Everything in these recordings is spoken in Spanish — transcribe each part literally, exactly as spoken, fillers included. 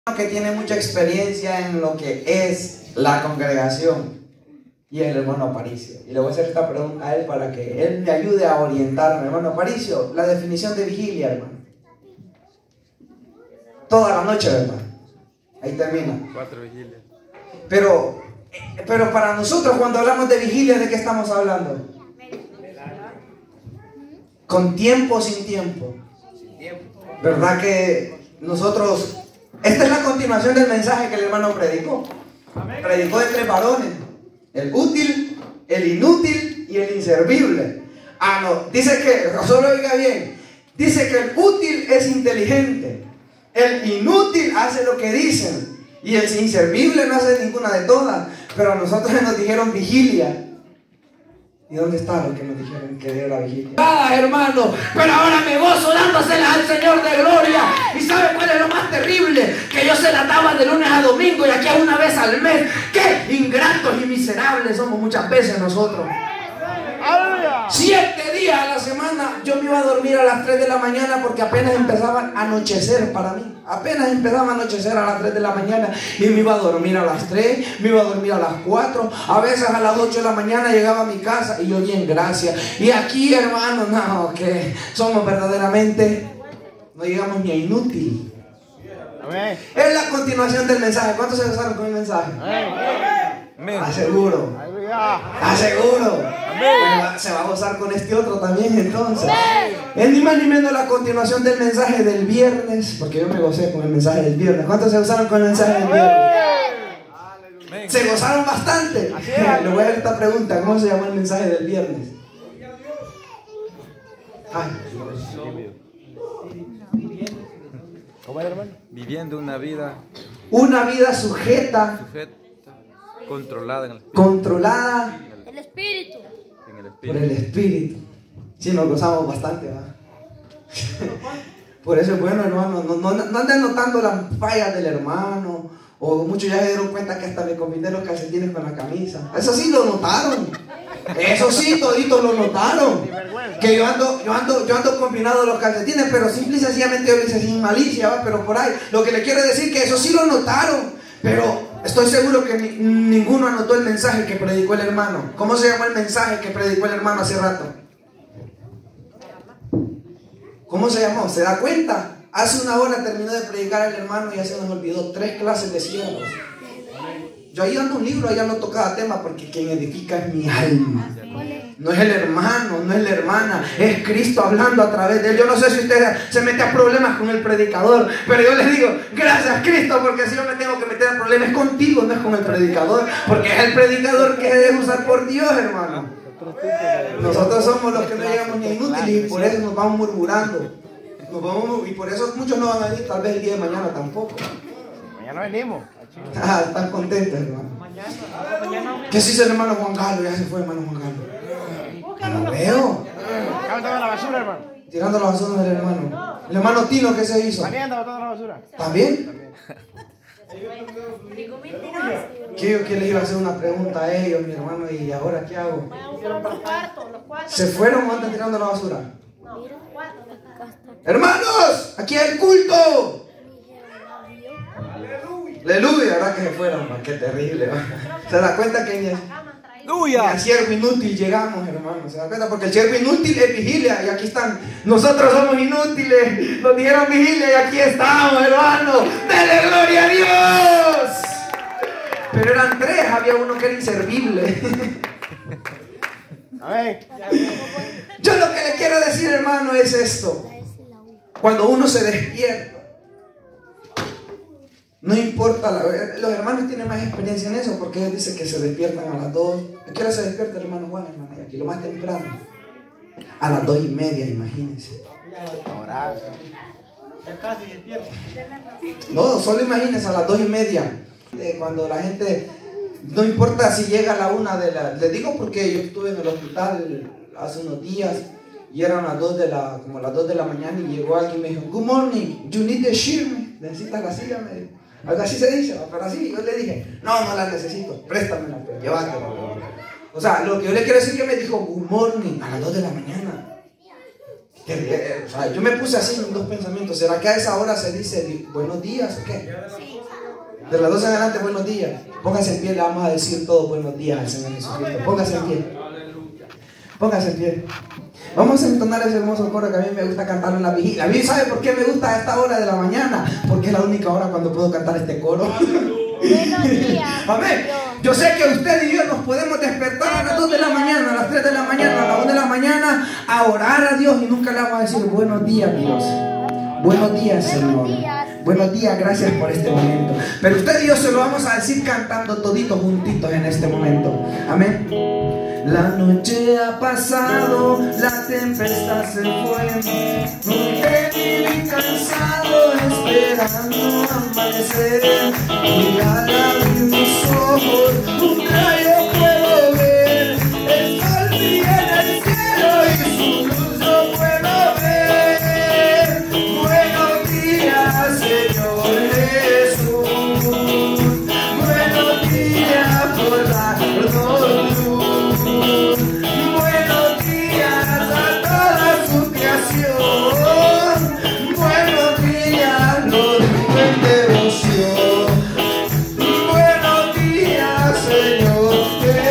que tiene mucha experiencia en lo que es la congregación y el hermano Aparicio, y le voy a hacer esta pregunta a él para que él me ayude a orientarme. Hermano Aparicio, la definición de vigilia, hermano. Toda la noche, hermano. Ahí termina. Cuatro vigilias. Pero, pero para nosotros cuando hablamos de vigilia, ¿de qué estamos hablando? Con tiempo o sin tiempo. ¿Verdad que nosotros... Esta es la continuación del mensaje que el hermano predicó. Predicó de tres varones: el útil, el inútil y el inservible. Ah, no, dice que, solo oiga bien, dice que el útil es inteligente, el inútil hace lo que dicen y el inservible no hace ninguna de todas. Pero a nosotros nos dijeron vigilia. ¿Y dónde está lo que nos dijeron que era vigilia? Ah, hermano, pero ahora me gozo dándoselas al Señor de gloria. ¿Y sabe cuál es lo más terrible? Que yo se las daba de lunes a domingo y aquí a una vez al mes. ¡Qué ingratos y miserables somos muchas veces nosotros! Siete días a la semana yo me iba a dormir a las tres de la mañana porque apenas empezaba a anochecer para mí. Apenas empezaba a anochecer a las tres de la mañana y me iba a dormir a las tres, me iba a dormir a las cuatro, a veces a las ocho de la mañana llegaba a mi casa y yo bien, gracias. Y aquí, hermano, no, que somos verdaderamente, no llegamos ni a inútil. Amén. Es la continuación del mensaje. ¿Cuántos se gozaron con el mensaje? Amén. Aseguro. Aseguro. Amén. Se va a gozar con este otro también entonces. Amén. Es ni más ni menos la continuación del mensaje del viernes, porque yo me gocé con el mensaje del viernes. ¿Cuántos se gozaron con el mensaje del viernes? Amén. Se gozaron bastante. Le voy a hacer esta pregunta: ¿cómo se llamó el mensaje del viernes? Ay. ¿Cómo es, hermano? Viviendo una vida Una vida sujeta, sujeta, controlada en el espíritu. Controlada El espíritu. En el por espíritu. el espíritu. Sí, nos gozamos bastante, ¿va? Por eso es bueno, hermano, no, no, no anden notando las fallas del hermano. O muchos ya se dieron cuenta que hasta me combiné los calcetines con la camisa. Eso sí lo notaron. Eso sí, toditos lo notaron. Que yo ando, yo ando, yo ando combinado los calcetines, pero simple y sencillamente yo lo hice sin malicia, ¿va? Pero por ahí, lo que le quiero decir que eso sí lo notaron. Pero estoy seguro que ni, ninguno anotó el mensaje que predicó el hermano. ¿Cómo se llama el mensaje que predicó el hermano hace rato? ¿Cómo se llamó? ¿Se da cuenta? Hace una hora terminó de predicar el hermano y ya se nos olvidó tres clases de siervos. Yo ahí ando un libro, ahí anoto cada tema, porque quien edifica es mi alma. No es el hermano, no es la hermana, es Cristo hablando a través de él. Yo no sé si usted se mete a problemas con el predicador, pero yo les digo, gracias Cristo, porque si yo me tengo que meter a problemas es contigo, no es con el predicador, porque es el predicador que debe usar por Dios, hermano. Nosotros somos los que no llegamos ni inútiles y por eso nos vamos murmurando. Nos vamos, y por eso muchos no van a venir tal vez el día de mañana tampoco. Mañana venimos. Ah, están contentos, hermano. ¿Qué se dice el hermano Juan Carlos? Ya se fue, hermano Juan Carlos. No lo veo. Botando la basura, hermano. Tirando la basura del hermano. El hermano Tino, ¿qué se hizo? También anda botando la basura. ¿También? Que yo que le iba a hacer una pregunta a ellos, mi hermano, y ahora ¿qué hago? ¿Se fueron o andan tirando la basura? Hermanos, aquí hay el culto. Aleluya, ¿verdad que se fueron? Man, qué terrible, man. ¿Se da cuenta que ni a, ni a siervo inútil llegamos, hermano? ¿Se da cuenta? Porque el siervo inútil es vigilia y aquí están. Nosotros somos inútiles. Nos dijeron vigilia y aquí estamos, hermano. ¡Dele gloria a Dios! Pero eran tres, había uno que era inservible. A ver. Yo lo que le quiero decir, hermano, es esto. Cuando uno se despierta, no importa, la, los hermanos tienen más experiencia en eso porque ellos dicen que se despiertan a las dos. ¿A qué hora se despierta el hermano Juan, hermano? Y aquí lo más temprano. A las dos y media, imagínense. No, solo imagínense a las dos y media. Cuando la gente, no importa si llega a la una de la... Les digo porque yo estuve en el hospital hace unos días y eran las dos de la, como las dos de la mañana y llegó alguien y me dijo, good morning, you need the shear, necesitas la silla, me dijo. Algo así se dice, pero así yo le dije, no, no la necesito, préstamela, pues, llévatela. O sea, lo que yo le quiero decir es que me dijo, good morning, a las dos de la mañana. Que, o sea, yo me puse así en dos pensamientos. ¿Será que a esa hora se dice buenos días o qué? De las doce en adelante, buenos días. Póngase en pie, le vamos a decir todos buenos días al Señor Jesucristo. Póngase en pie. Póngase en pie. Vamos a entonar ese hermoso coro que a mí me gusta cantar en la vigilia. A mí, ¿sabe por qué me gusta a esta hora de la mañana? Porque es la única hora cuando puedo cantar este coro. Buenos días. Amén. Yo sé que usted y yo nos podemos despertar a las dos de la mañana, a las tres de la mañana, a las una de la mañana a orar a Dios y nunca le vamos a decir buenos días, Dios. Buenos días, Señor. Buenos días, gracias por este momento. Pero usted y yo se lo vamos a decir cantando toditos juntitos en este momento. Amén. La noche ha pasado, la tempestad se fue, muy débil y cansado, esperando amanecer. Y al abrir mis ojos, un rayo puedo ver, el sol brilla en el cielo y su luz yo puedo ver. Buenos días, Señor Jesús, buenos días por darnos luz. Buenos días a toda su creación. Buenos días, los digo en devoción. Buenos días, Señor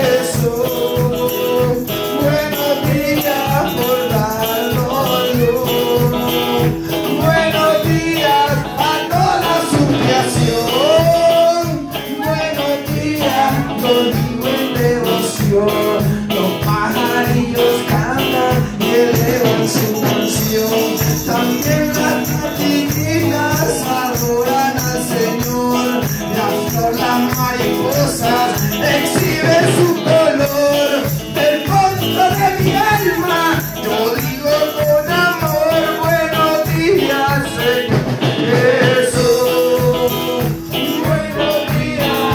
Jesús. Buenos días por darnos luz. Buenos días a toda su creación. Buenos días, los digo en devoción. Los pajarillos cantan y elevan su canción. También las tartiquitas adoran al Señor. Las flor, las mariposas exhiben su color. Del fondo de mi alma yo digo con amor: buenos días, Señor Jesús. Buenos días.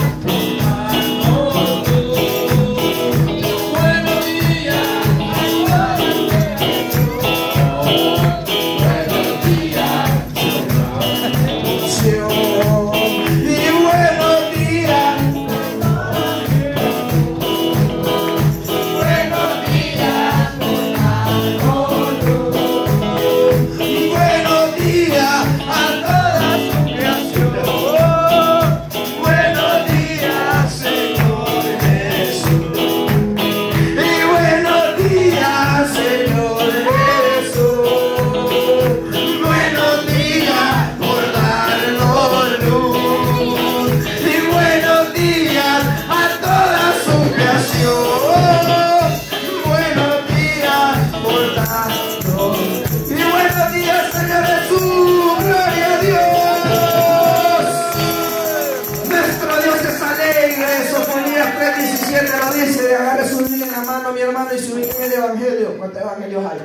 Agarre su Biblia en la mano, mi hermano, y se ubique en el Evangelio. ¿Cuántos evangelios hay?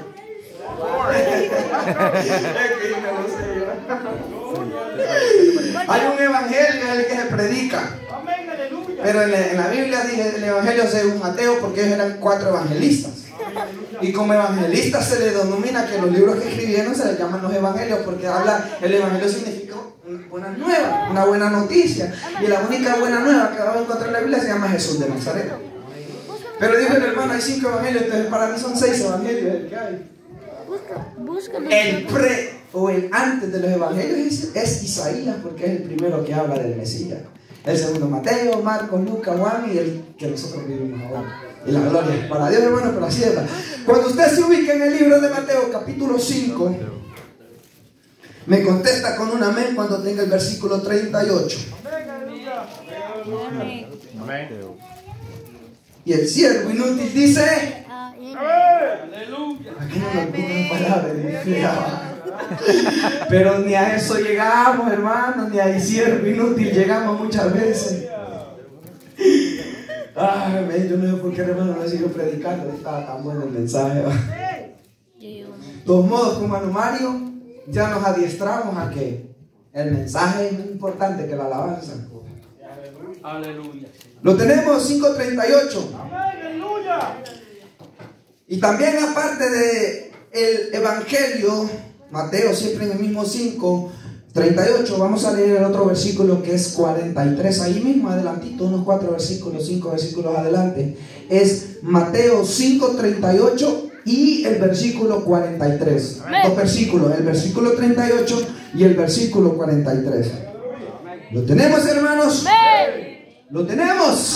Hay un evangelio en el que se predica. Pero en la, en la Biblia dice el evangelio según Mateo, porque ellos eran cuatro evangelistas. Y como evangelistas se les denomina que los libros que escribieron se les llaman los evangelios, porque habla, el evangelio significa una buena nueva, una buena noticia. Y la única buena nueva que vamos a encontrar en la Biblia se llama Jesús de Nazaret. Pero dijo el hermano, hay cinco evangelios, entonces para mí son seis evangelios el que hay. El pre o el antes de los evangelios es, es Isaías, porque es el primero que habla del Mesías. El segundo Mateo, Marcos, Lucas, Juan y el que nosotros vivimos ahora. Y la gloria es para Dios, hermano, pero así es. Cuando usted se ubica en el libro de Mateo, capítulo cinco, me contesta con un amén cuando tenga el versículo treinta y ocho. Amén. Amén. Y el siervo inútil dice: Aleluya. aquí no me pongan palabras, pero ni a eso llegamos, hermano, ni a siervo inútil llegamos muchas veces. Ay, yo no sé por qué, hermano, no sigo predicando, estaba tan bueno el mensaje. De todos modos, como hermano Mario, ya nos adiestramos a que el mensaje es muy importante que la alabanza. Aleluya. Lo tenemos cinco treinta y ocho. Y también aparte de el evangelio, Mateo siempre en el mismo cinco treinta y ocho, vamos a leer el otro versículo que es cuarenta y tres, ahí mismo adelantito, unos cuatro versículos, cinco versículos adelante. Es Mateo cinco treinta y ocho y el versículo cuarenta y tres. Dos versículos, el versículo treinta y ocho y el versículo cuarenta y tres. ¿Lo tenemos, hermanos? ¿Lo tenemos?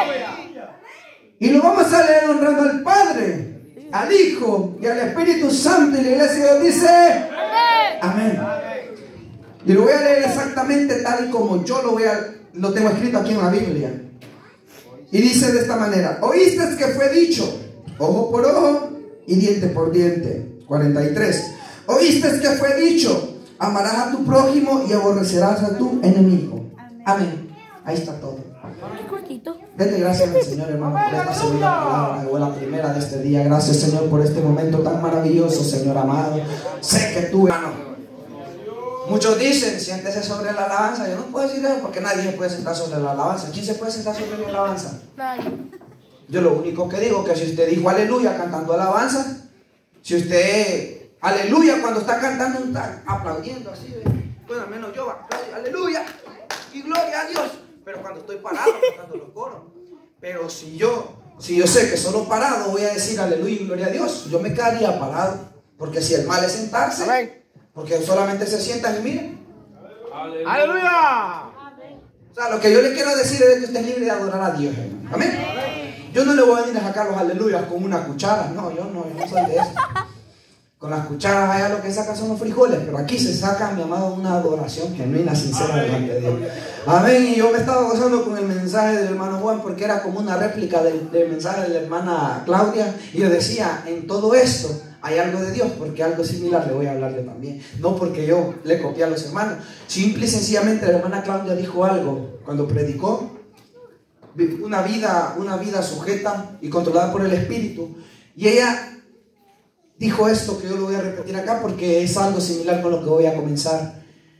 Y lo vamos a leer honrando al Padre, al Hijo y al Espíritu Santo. Y la iglesia dice amén. Y lo voy a leer exactamente tal y como yo lo voy a, lo tengo escrito aquí en la Biblia. Y dice de esta manera: oíste que fue dicho, ojo por ojo y diente por diente. cuarenta y tres. Oíste que fue dicho, amarás a tu prójimo y aborrecerás a tu enemigo. Amén. Ahí está todo. Denle gracias al Señor, hermano, por esta segunda palabra, o la primera de este día. Gracias, Señor, por este momento tan maravilloso, Señor amado. Sé que tú, hermano. Muchos dicen, siéntese sobre la alabanza. Yo no puedo decir eso porque nadie se puede sentar sobre la alabanza. ¿Quién se puede sentar sobre la alabanza? Nadie. Yo lo único que digo es que si usted dijo aleluya cantando alabanza, si usted aleluya cuando está cantando, está aplaudiendo así, bueno, al menos yo aplaudo, aleluya y gloria a Dios. Pero cuando estoy parado cantando los coros. Pero si yo, si yo sé que solo parado voy a decir aleluya y gloria a Dios, yo me quedaría parado. Porque si el mal es sentarse, amén, porque solamente se sientan y miren. ¡Aleluya! ¡Aleluya! O sea, lo que yo le quiero decir es que usted es libre de adorar a Dios, hermano. Amén. Amén. Yo no le voy a venir a sacar los aleluyas con una cuchara. No, yo no, yo no soy de eso. Con las cucharas allá lo que sacan son los frijoles, pero aquí se saca, mi amado, una adoración genuina, sincera delante de Dios. Amén. Y yo me estaba gozando con el mensaje del hermano Juan porque era como una réplica del, del mensaje de la hermana Claudia. Y yo decía, en todo esto hay algo de Dios, porque algo similar le voy a hablarle también. No porque yo le copié a los hermanos. Simple y sencillamente la hermana Claudia dijo algo cuando predicó. Una vida, una vida sujeta y controlada por el Espíritu. Y ella dijo esto que yo lo voy a repetir acá porque es algo similar con lo que voy a comenzar.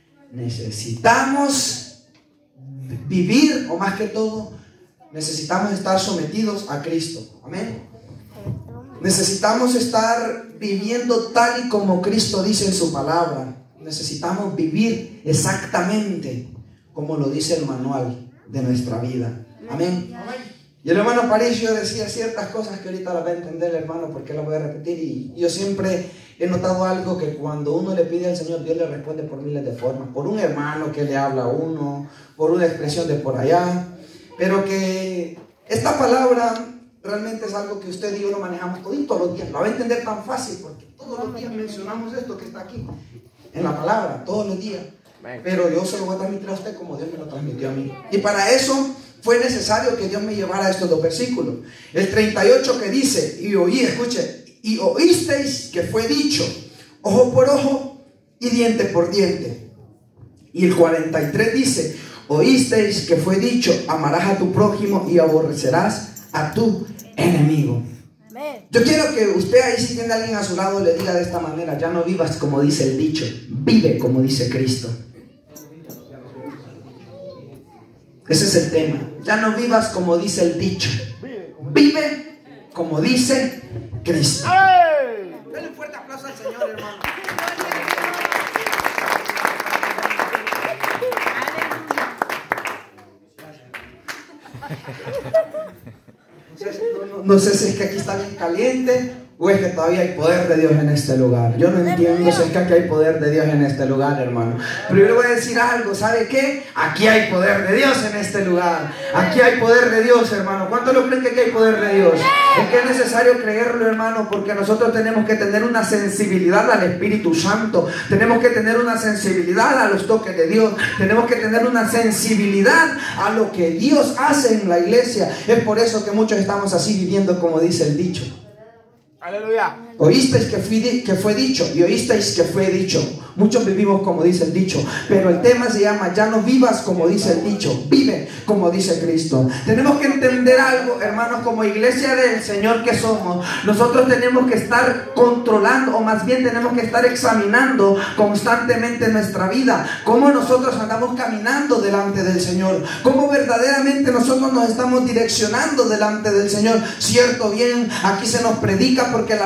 Necesitamos vivir, o más que todo, necesitamos estar sometidos a Cristo. Amén. Necesitamos estar viviendo tal y como Cristo dice en su palabra. Necesitamos vivir exactamente como lo dice el manual de nuestra vida. Amén. Y el hermano Aparicio decía ciertas cosas que ahorita las va a entender el hermano porque las voy a repetir. Y yo siempre he notado algo, que cuando uno le pide al Señor, Dios le responde por miles de formas. Por un hermano que le habla a uno, por una expresión de por allá. Pero que esta palabra realmente es algo que usted y yo lo manejamos todos los días. Lo va a entender tan fácil porque todos los días mencionamos esto que está aquí en la palabra, todos los días. Pero yo se lo voy a transmitir a usted como Dios me lo transmitió a mí. Y para eso fue necesario que Dios me llevara a estos dos versículos. El treinta y ocho que dice, y oí, escuche, y oísteis que fue dicho, ojo por ojo y diente por diente. Y el cuarenta y tres dice, oísteis que fue dicho, amarás a tu prójimo y aborrecerás a tu enemigo. Yo quiero que usted ahí, si tiene a alguien a su lado, le diga de esta manera: ya no vivas como dice el dicho, vive como dice Cristo. Ese es el tema. Ya no vivas como dice el dicho, vive como dice Cristo. Denle un fuerte aplauso al Señor, hermano. No, no, no sé si es que aquí está bien caliente o es que todavía hay poder de Dios en este lugar. Yo no entiendo si es que aquí hay poder de Dios en este lugar, hermano. Pero yo le voy a decir algo, ¿sabe qué? Aquí hay poder de Dios en este lugar. Aquí hay poder de Dios, hermano. ¿Cuántos lo creen que aquí hay poder de Dios? Es que es necesario creerlo, hermano, porque nosotros tenemos que tener una sensibilidad al Espíritu Santo. Tenemos que tener una sensibilidad a los toques de Dios. Tenemos que tener una sensibilidad a lo que Dios hace en la iglesia. Es por eso que muchos estamos así viviendo como dice el dicho. Aleluya. Oísteis que fue, que fue dicho y oísteis que fue dicho. Muchos vivimos como dice el dicho, pero el tema se llama ya no vivas como dice el dicho, vive como dice Cristo. Tenemos que entender algo, hermanos, como iglesia del Señor que somos. Nosotros tenemos que estar controlando, o más bien tenemos que estar examinando constantemente nuestra vida, cómo nosotros andamos caminando delante del Señor, cómo verdaderamente nosotros nos estamos direccionando delante del Señor. Cierto, bien, aquí se nos predica porque la Biblia nos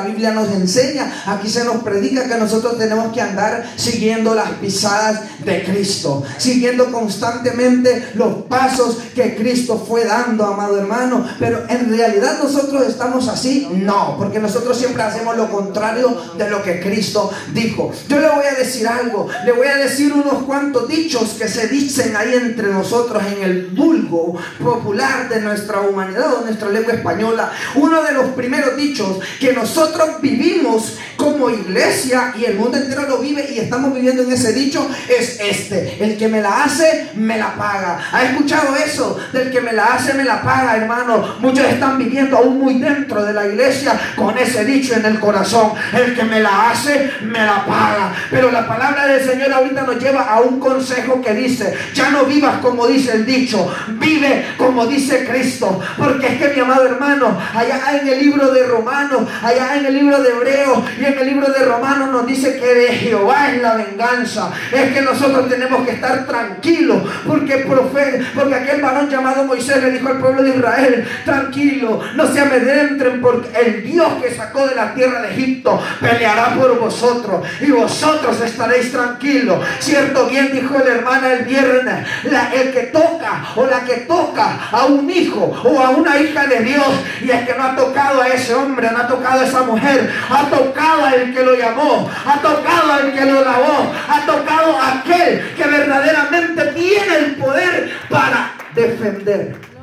nos enseña, aquí se nos predica que nosotros tenemos que andar siguiendo las pisadas de Cristo, siguiendo constantemente los pasos que Cristo fue dando, amado hermano. Pero en realidad nosotros estamos así, no, porque nosotros siempre hacemos lo contrario de lo que Cristo dijo. Yo le voy a decir algo, le voy a decir unos cuantos dichos que se dicen ahí entre nosotros en el vulgo popular de nuestra humanidad o nuestra lengua española. Uno de los primeros dichos que nosotros vivimos como iglesia y el mundo entero lo vive y estamos viviendo en ese dicho es este: el que me la hace me la paga. ¿Ha escuchado eso? Del que me la hace me la paga, hermano. Muchos están viviendo aún muy dentro de la iglesia con ese dicho en el corazón: el que me la hace me la paga. Pero la palabra del Señor ahorita nos lleva a un consejo que dice: ya no vivas como dice el dicho, vive como dice Cristo. Porque es que, mi amado hermano, allá en el libro de Romanos, allá en el libro de Hebreos y en el libro de Romanos nos dice que de Jehová es la venganza. Es que nosotros tenemos que estar tranquilos, porque, profe, porque aquel varón llamado Moisés le dijo al pueblo de Israel: tranquilo, no se amedrenten, porque el Dios que sacó de la tierra de Egipto peleará por vosotros y vosotros estaréis tranquilos. Cierto, bien dijo la hermana el viernes, la, el que toca o la que toca a un hijo o a una hija de Dios, y es que no ha tocado a ese hombre, no ha tocado a esa mujer, ha tocado al que lo llamó, ha tocado al que lo lavó, ha tocado a aquel que verdaderamente tiene el poder para defender.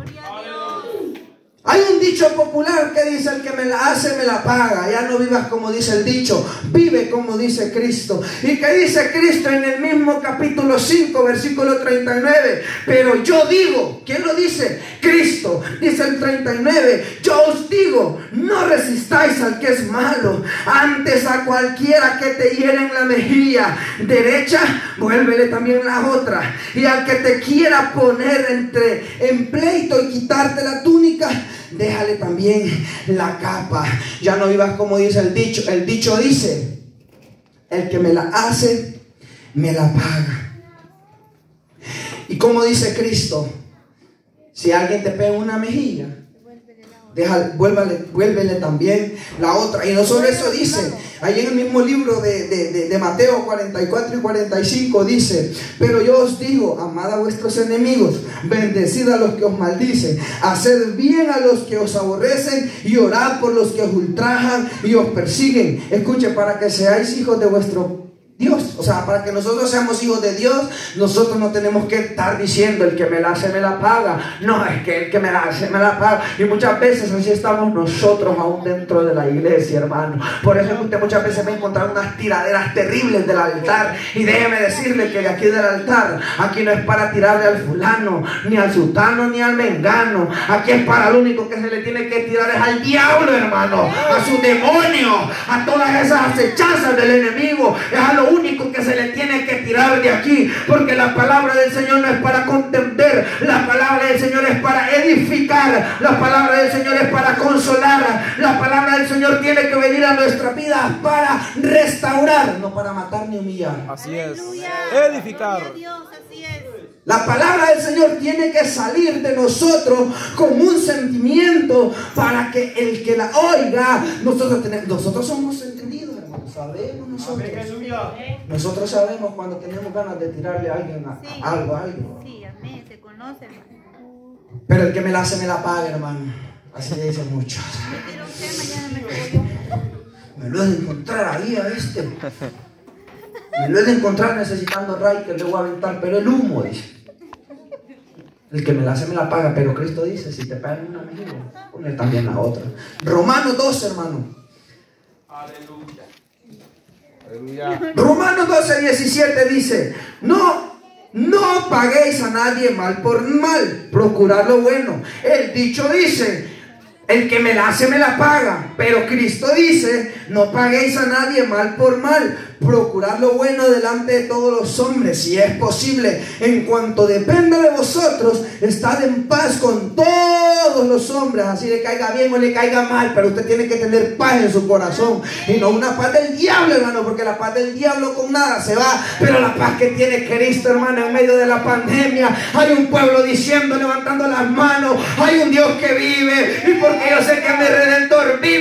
Hay un dicho popular que dice: el que me la hace me la paga. Ya no vivas como dice el dicho, vive como dice Cristo. ¿Y qué dice Cristo en el mismo capítulo cinco, versículo treinta y nueve? Pero yo digo, ¿quién lo dice? Cristo. Dice el treinta y nueve: yo os digo, no resistáis al que es malo, antes a cualquiera que te hiere en la mejilla derecha, vuélvele también la otra. Y al que te quiera poner entre en pleito y quitarte la túnica, déjale también la capa. Ya no vivas como dice el dicho. El dicho dice: el que me la hace me la paga. Y como dice Cristo, si alguien te pega una mejilla, déjale, vuélvele, vuélvele también la otra. Y no solo eso dice, ahí en el mismo libro de, de, de, de Mateo cuarenta y cuatro y cuarenta y cinco dice: pero yo os digo, amad a vuestros enemigos, bendecid a los que os maldicen, haced bien a los que os aborrecen y orad por los que os ultrajan y os persiguen. Escuche, para que seáis hijos de vuestro Dios, o sea, para que nosotros seamos hijos de Dios, nosotros no tenemos que estar diciendo: el que me la hace me la paga. No, es que el que me la hace me la paga. Y muchas veces así estamos nosotros aún dentro de la iglesia, hermano. Por eso usted muchas veces va a encontrar unas tiraderas terribles del altar. Y déjeme decirle que de aquí del altar, aquí no es para tirarle al fulano, ni al sultano, ni al mengano. Aquí es para lo único que se le tiene que tirar es al diablo, hermano, a su demonio, a todas esas acechanzas del enemigo. Es a lo único que se le tiene que tirar de aquí, porque la palabra del Señor no es para contender, la palabra del Señor es para edificar, la palabra del Señor es para consolar, la palabra del Señor tiene que venir a nuestra vida para restaurar, no para matar ni humillar. Así es. Edificar. La palabra del Señor tiene que salir de nosotros con un sentimiento para que el que la oiga, nosotros tenemos, nosotros somos entendidos, hermano, sabemos nosotros. Nosotros sabemos cuando tenemos ganas de tirarle a alguien a, Sí. a algo, a algo. Sí, amén, se conoce. Pero el que me la hace me la paga, hermano. Así le dicen muchos. Me tiro usted, mañana me tiro yo. Me lo he de encontrar ahí a este. Me lo he de encontrar necesitando ray que le voy a aventar, pero el humo, dice. El que me la hace me la paga, pero Cristo dice: si te pagan una mejilla, ponle también la otra. Romanos doce, hermano. Aleluya. Aleluya. Romanos doce, diecisiete dice: no, no paguéis a nadie mal por mal, procurad lo bueno. El dicho dice: el que me la hace me la paga. Pero Cristo dice: no paguéis a nadie mal por mal, procurad lo bueno delante de todos los hombres, si es posible. En cuanto dependa de vosotros, estad en paz con todos los hombres, así le caiga bien o le caiga mal, pero usted tiene que tener paz en su corazón, y no una paz del diablo, hermano, porque la paz del diablo con nada se va, pero la paz que tiene Cristo, hermano, en medio de la pandemia. Hay un pueblo diciendo, levantando las manos: hay un Dios que vive, y porque yo sé que mi Redentor vive,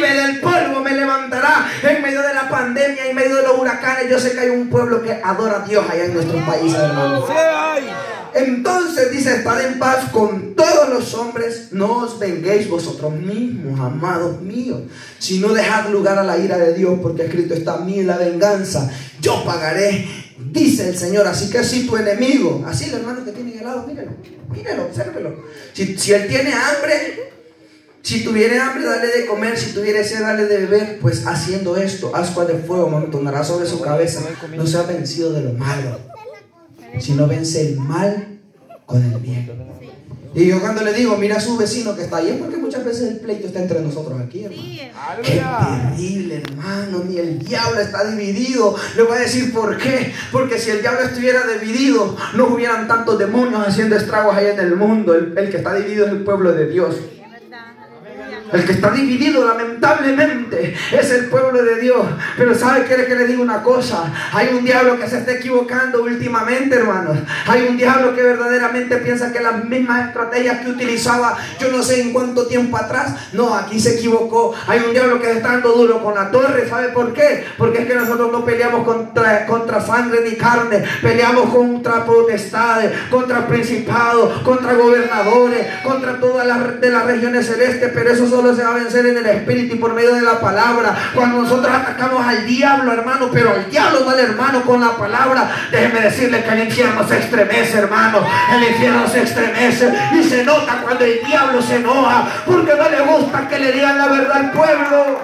me del polvo me levantará. En medio de la pandemia, en medio de los huracanes, yo sé que hay un pueblo que adora a Dios allá en nuestros países, hermanos. Entonces dice, estad en paz con todos los hombres, no os venguéis vosotros mismos, amados míos, sino dejad lugar a la ira de Dios, porque escrito está: a mí la venganza, yo pagaré, dice el Señor. Así que si tu enemigo, así el hermano que tiene helado, mírelo, mírelo, obsérvelo. Si, si él tiene hambre, si tuviere hambre, dale de comer; si tuviere sed, dale de beber. Pues haciendo esto, ascuas de fuego amontonará sobre su cabeza. No sea vencido de lo malo, sino vence el mal con el bien. Y yo cuando le digo, mira a su vecino que está ahí, es porque muchas veces el pleito está entre nosotros aquí, hermano. Sí, Qué terrible, hermano. Ni el diablo está dividido. Le voy a decir por qué. Porque si el diablo estuviera dividido, no hubieran tantos demonios haciendo estragos ahí en el mundo. El, el que está dividido es el pueblo de Dios. El que está dividido, lamentablemente, es el pueblo de Dios. Pero ¿sabe qué? Que le digo una cosa: hay un diablo que se está equivocando últimamente, hermanos. Hay un diablo que verdaderamente piensa que las mismas estrategias que utilizaba yo no sé en cuánto tiempo atrás, no, aquí se equivocó. Hay un diablo que se está dando duro con la torre. ¿Sabe por qué? Porque es que nosotros no peleamos contra, contra sangre ni carne. Peleamos contra potestades, contra principados, contra gobernadores, contra todas las de las regiones celestes. Pero eso solo se va a vencer en el espíritu y por medio de la palabra. Cuando nosotros atacamos al diablo, hermano, pero al diablo no al hermano, con la palabra, déjeme decirle que el infierno se estremece, hermano. El infierno se estremece y se nota cuando el diablo se enoja, porque no le gusta que le digan la verdad al pueblo.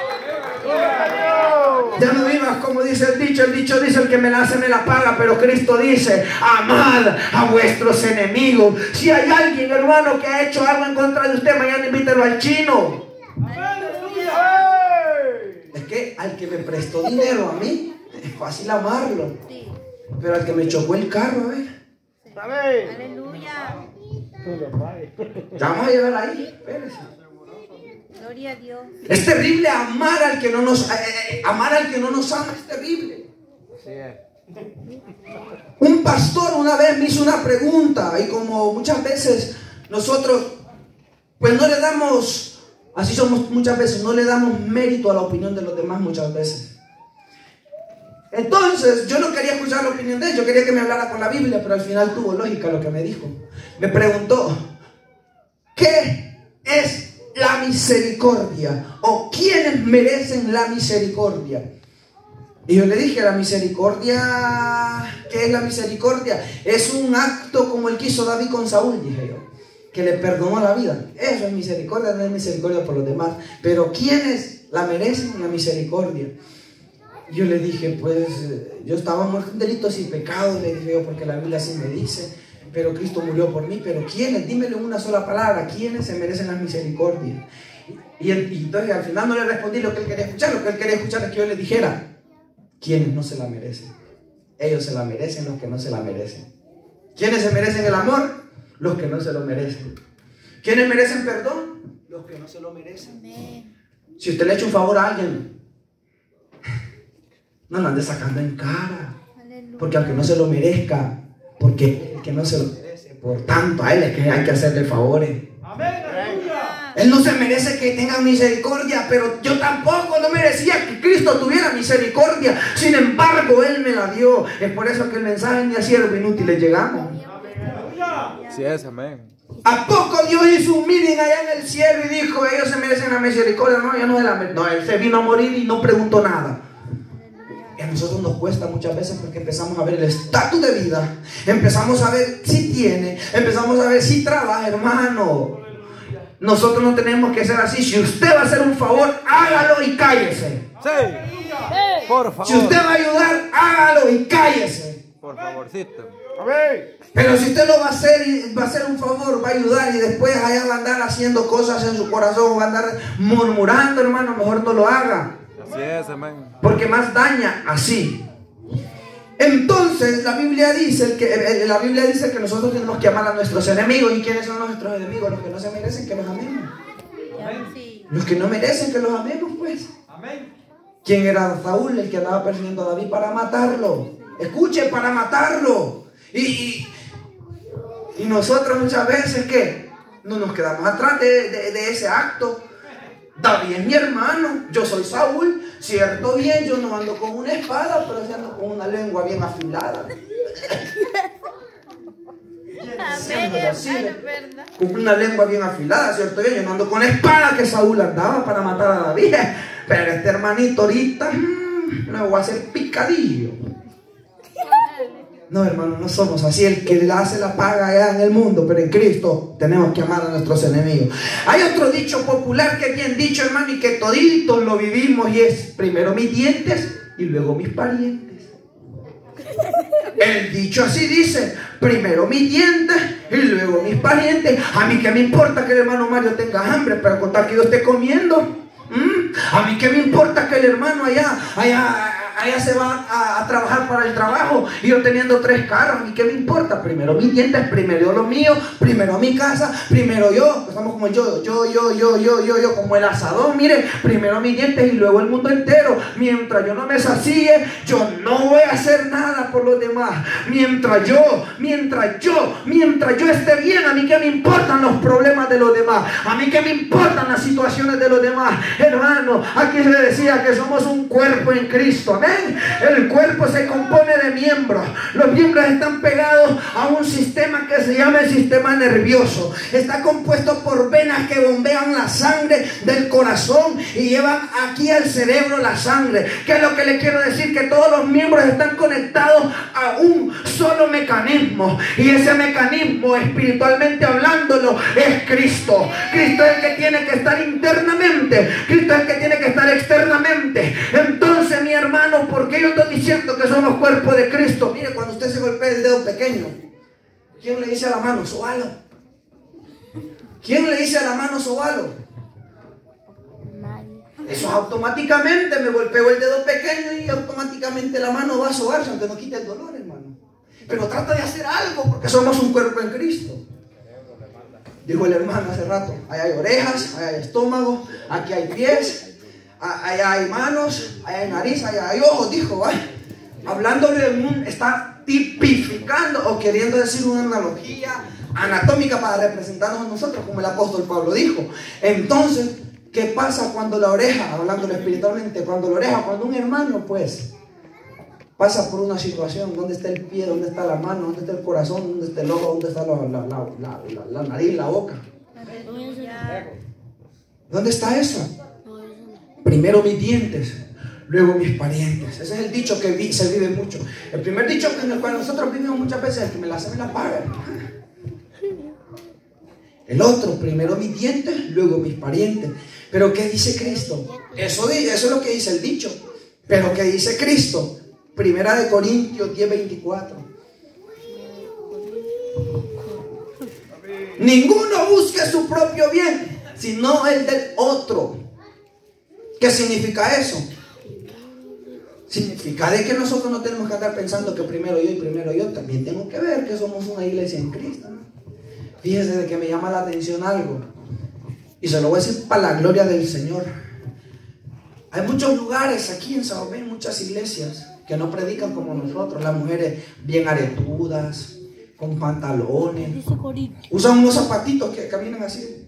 Ya no vivas como dice el dicho. El dicho dice: el que me la hace me la paga. Pero Cristo dice: amad a vuestros enemigos. Si hay alguien, hermano, que ha hecho algo en contra de usted, mañana invítelo al chino. Es que al que me prestó dinero a mí es fácil amarlo, pero al que me chocó el carro, a ver, aleluya. ya vamos a llegar ahí, espérese. Gloria a Dios. Es terrible amar al que no nos eh, eh, amar al que no nos ama, es terrible. Un pastor una vez me hizo una pregunta, y como muchas veces nosotros pues no le damos, así somos muchas veces, no le damos mérito a la opinión de los demás muchas veces. Entonces yo no quería escuchar la opinión de él, yo quería que me hablara con la Biblia, pero al final tuvo lógica lo que me dijo. Me preguntó: ¿qué es la misericordia? ¿O quiénes merecen la misericordia? Y yo le dije: la misericordia, ¿qué es la misericordia? Es un acto como el que hizo David con Saúl, dije yo, que le perdonó la vida. Eso es misericordia, no es misericordia por los demás. Pero ¿quiénes la merecen la misericordia? Yo le dije, pues yo estaba muerto en delitos y pecados, le dije yo, porque la Biblia así me dice. Pero Cristo murió por mí. Pero ¿quiénes? Dímelo en una sola palabra. ¿Quiénes se merecen la misericordia? Y, y entonces al final no le respondí lo que él quería escuchar. Lo que él quería escuchar es que yo le dijera: ¿quiénes no se la merecen? Ellos se la merecen, los que no se la merecen. ¿Quiénes se merecen el amor? Los que no se lo merecen. ¿Quiénes merecen perdón? Los que no se lo merecen. Si usted le echa un favor a alguien, no lo ande sacando en cara. Porque aunque no se lo merezca, porque el que no se lo merece, por tanto a él es que hay que hacerle favores. Él no se merece que tenga misericordia, pero yo tampoco no merecía que Cristo tuviera misericordia. Sin embargo, Él me la dio. Es por eso que el mensaje ni a siervos inútiles llegamos. Sí es, amén. ¿A poco Dios hizo un meeting allá en el cielo y dijo: ellos se merecen la misericordia? No, yo no se la merecen. No, Él se vino a morir y no preguntó nada. Y a nosotros nos cuesta muchas veces porque empezamos a ver el estatus de vida, empezamos a ver si tiene, empezamos a ver si trabaja, hermano. Nosotros no tenemos que ser así. Si usted va a hacer un favor, hágalo y cállese. Sí, por favor. Si usted va a ayudar, hágalo y cállese. Por favorcito. Pero si usted lo va a hacer y va a hacer un favor, va a ayudar y después allá va a andar haciendo cosas en su corazón, va a andar murmurando, hermano, mejor no lo haga. Así es, amén. Porque más daña así. Entonces la Biblia dice que la Biblia dice que nosotros tenemos que amar a nuestros enemigos. ¿Y quiénes son nuestros enemigos? Los que no se merecen que los amemos. Los que no merecen que los amemos, pues. ¿Quién era Saúl? El que andaba persiguiendo a David para matarlo. Escuche, para matarlo. Y, y, y nosotros muchas veces, ¿qué? No nos quedamos atrás de, de, de ese acto. David es mi hermano, yo soy Saúl, cierto bien, yo no ando con una espada, pero sí ando con una lengua bien afilada. Amén, hermano, verdad. Con una lengua bien afilada, cierto bien, yo no ando con la espada que Saúl andaba para matar a David, pero este hermanito ahorita mmm, me voy a hacer picadillo. No, hermano, no somos así. El que hace la paga allá en el mundo, pero en Cristo tenemos que amar a nuestros enemigos. Hay otro dicho popular que es bien dicho, hermano, y que toditos lo vivimos, y es: primero mis dientes y luego mis parientes. El dicho así dice: primero mis dientes y luego mis parientes. A mí que me importa que el hermano Mario tenga hambre, pero contar que yo esté comiendo. ¿Mm? A mí que me importa que el hermano allá, allá, allá se va a, a trabajar para el trabajo y yo teniendo tres carros. ¿A mí qué me importa? Primero mis dientes, primero lo mío, primero mi casa, primero yo. Estamos como yo, yo, yo, yo, yo, yo, yo, como el asadón. Mire, primero mis dientes y luego el mundo entero. Mientras yo no me sacie, yo no voy a hacer nada por los demás. Mientras yo, mientras yo, mientras yo esté bien, a mí qué me importan los problemas de los demás. A mí qué me importan las situaciones de los demás. Hermano, aquí se decía que somos un cuerpo en Cristo. Amén. El cuerpo se compone de miembros. Los miembros están pegados a un sistema que se llama el sistema nervioso. Está compuesto por venas que bombean la sangre del corazón y llevan aquí al cerebro la sangre. ¿Qué es lo que le quiero decir? Que todos los miembros están conectados a un solo mecanismo, y ese mecanismo, espiritualmente hablándolo, es Cristo. Cristo es el que tiene que estar internamente, Cristo es el que tiene que estar externamente. Entonces, mi hermano, ¿por qué yo estoy diciendo que somos cuerpo de Cristo? Mire, cuando usted se golpea el dedo pequeño, ¿quién le dice a la mano? Sobalo. ¿Quién le dice a la mano? Sobalo. Eso automáticamente me golpeo el dedo pequeño y automáticamente la mano va a sobarse, aunque no quite el dolor, hermano. Pero trata de hacer algo, porque somos un cuerpo en Cristo. Dijo el hermano hace rato: allá hay orejas, allá hay estómago, aquí hay pies, allá hay manos, allá hay nariz, allá hay ojos, dijo. ¿eh? Hablándole de un, está tipificando o queriendo decir una analogía anatómica para representarnos a nosotros, como el apóstol Pablo dijo. Entonces, ¿qué pasa cuando la oreja, hablándolo espiritualmente, cuando la oreja, cuando un hermano pues pasa por una situación? ¿Dónde está el pie? ¿Dónde está la mano? ¿Dónde está el corazón? ¿Dónde está el ojo? ¿Dónde está la, la, la, la, la, la nariz, la boca? ¿Dónde está eso? Primero mis dientes, luego mis parientes. Ese es el dicho que vi, se vive mucho. El primer dicho en el cual nosotros vivimos muchas veces: el que me la hace me la paga. El otro: primero mis dientes, luego mis parientes. Pero ¿qué dice Cristo? Eso, eso es lo que dice el dicho. Pero ¿qué dice Cristo? Primera de Corintios diez veinticuatro. Ninguno busque su propio bien, sino el del otro. ¿Qué significa eso? Significa de que nosotros no tenemos que andar pensando que primero yo y primero yo. También tengo que ver que somos una iglesia en Cristo, ¿no? Fíjese de que me llama la atención algo, y se lo voy a decir para la gloria del Señor. Hay muchos lugares aquí en Sao Bem, muchas iglesias que no predican como nosotros. Las mujeres bien aretudas, con pantalones, usan unos zapatitos que caminan así,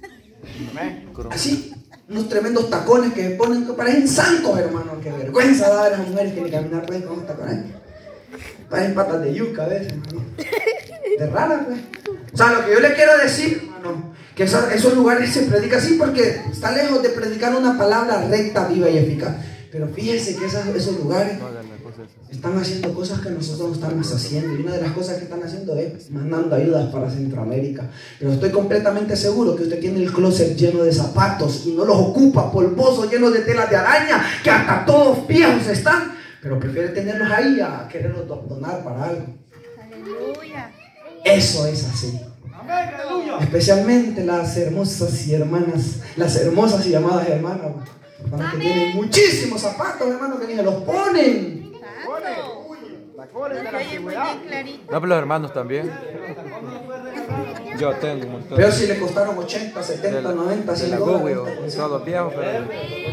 así, unos tremendos tacones que ponen, que parecen zancos, hermano. Qué vergüenza da a las mujeres que ni caminar pueden con los tacones. Parecen patas de yuca a veces, de rara, pues. O sea, lo que yo le quiero decir, hermano, que esos, esos lugares se predican así porque está lejos de predicar una palabra recta, viva y eficaz. Pero fíjense que esos, esos lugares están haciendo cosas que nosotros no estamos haciendo. Y una de las cosas que están haciendo es mandando ayudas para Centroamérica. Pero estoy completamente seguro que usted tiene el closet lleno de zapatos y no los ocupa, polvosos, llenos de telas de araña, que hasta todos viejos están. Pero prefiere tenerlos ahí a quererlos donar para algo. Aleluya. Eso es así. Especialmente las hermosas y hermanas, las hermosas y llamadas hermanas, hermanos, que tienen muchísimos zapatos, hermanos, que ni se los ponen. No, pero los hermanos también. Yo tengo un montón. Pero si le costaron ochenta, setenta, noventa, cien dólares. Son los viejos, pero...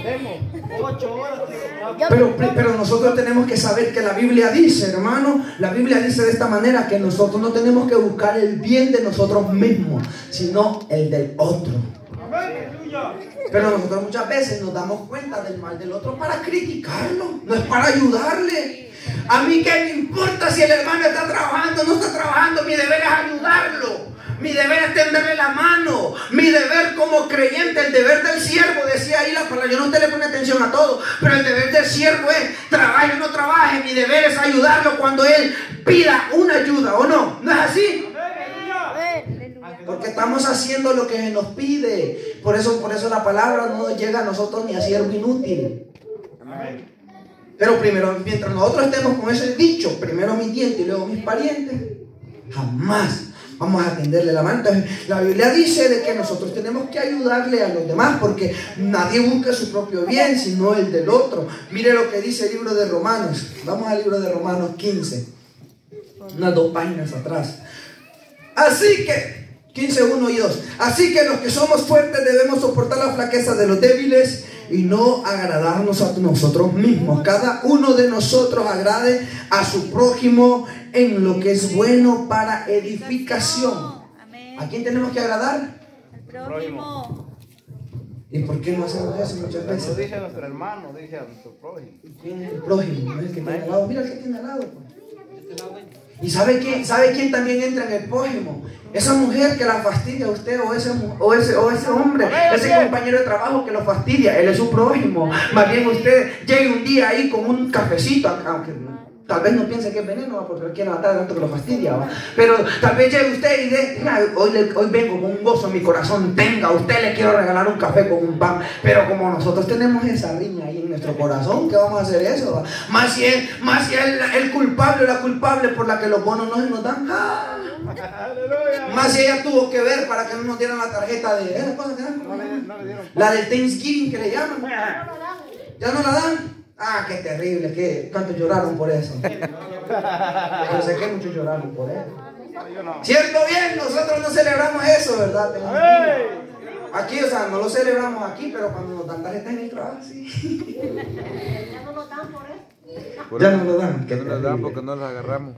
Pero, pero nosotros tenemos que saber que la Biblia dice, hermano, la Biblia dice de esta manera que nosotros no tenemos que buscar el bien de nosotros mismos, sino el del otro. Pero nosotros muchas veces nos damos cuenta del mal del otro para criticarlo, no es para ayudarle. A mí qué me importa si el hermano está trabajando o no está trabajando, mi deber es ayudarlo. Mi deber es tenderle la mano. Mi deber como creyente, el deber del siervo, decía ahí la palabra. Yo no usted le pone atención a todo, pero el deber del siervo es trabaje o no trabaje. Mi deber es ayudarlo cuando él pida una ayuda, ¿o no? ¿No es así? Porque estamos haciendo lo que nos pide. Por eso, por eso la palabra no llega a nosotros ni a siervo inútil. Pero primero, mientras nosotros estemos con ese dicho, primero mis dientes y luego mis parientes, jamás vamos a tenderle la mano. Entonces, la Biblia dice de que nosotros tenemos que ayudarle a los demás porque nadie busca su propio bien, sino el del otro. Mire lo que dice el libro de Romanos. Vamos al libro de Romanos quince, unas dos páginas atrás. Así que, quince, uno y dos. Así que los que somos fuertes debemos soportar la flaqueza de los débiles y no agradarnos a nosotros mismos. Cada uno de nosotros agrade a su prójimo en lo que es bueno para edificación. ¿A quién tenemos que agradar? Al prójimo. ¿Y por qué no hacemos eso muchas veces? No dije a nuestro hermano, dije a nuestro prójimo. ¿Quién es el prójimo? ¿No es el que tiene al lado? Mira el que tiene al lado. ¿Y sabe quién, sabe quién también entra en el prójimo? Esa mujer que la fastidia a usted, o ese, o ese, o ese hombre, ese compañero de trabajo que lo fastidia, él es su prójimo. Más bien usted llegue un día ahí con un cafecito, aunque tal vez no piense que es veneno, porque lo quiere matar tanto que lo fastidia, ¿va? Pero tal vez llegue usted y diga, hoy, hoy vengo con un gozo en mi corazón, tenga, a usted le quiero regalar un café con un pan. Pero como nosotros tenemos esa riña ahí en nuestro corazón, ¿qué vamos a hacer eso? ¿Va? Más si es, más si es el culpable o la culpable por la que los bonos no se nos dan. ¡Ah! Más si ella tuvo que ver para que no nos dieran la tarjeta de esa cosa que dan, la del Thanksgiving que le llaman. ¿Ya no la dan? Ah, qué terrible, que cuántos lloraron por eso. Yo sé que muchos lloraron por eso. Cierto bien, nosotros no celebramos eso, ¿verdad? Aquí, o sea, no lo celebramos aquí, pero cuando nos dan tarjetas en el trabajo, sí. Ya no lo dan por eso. Ya no lo dan. Que no lo dan porque no los agarramos.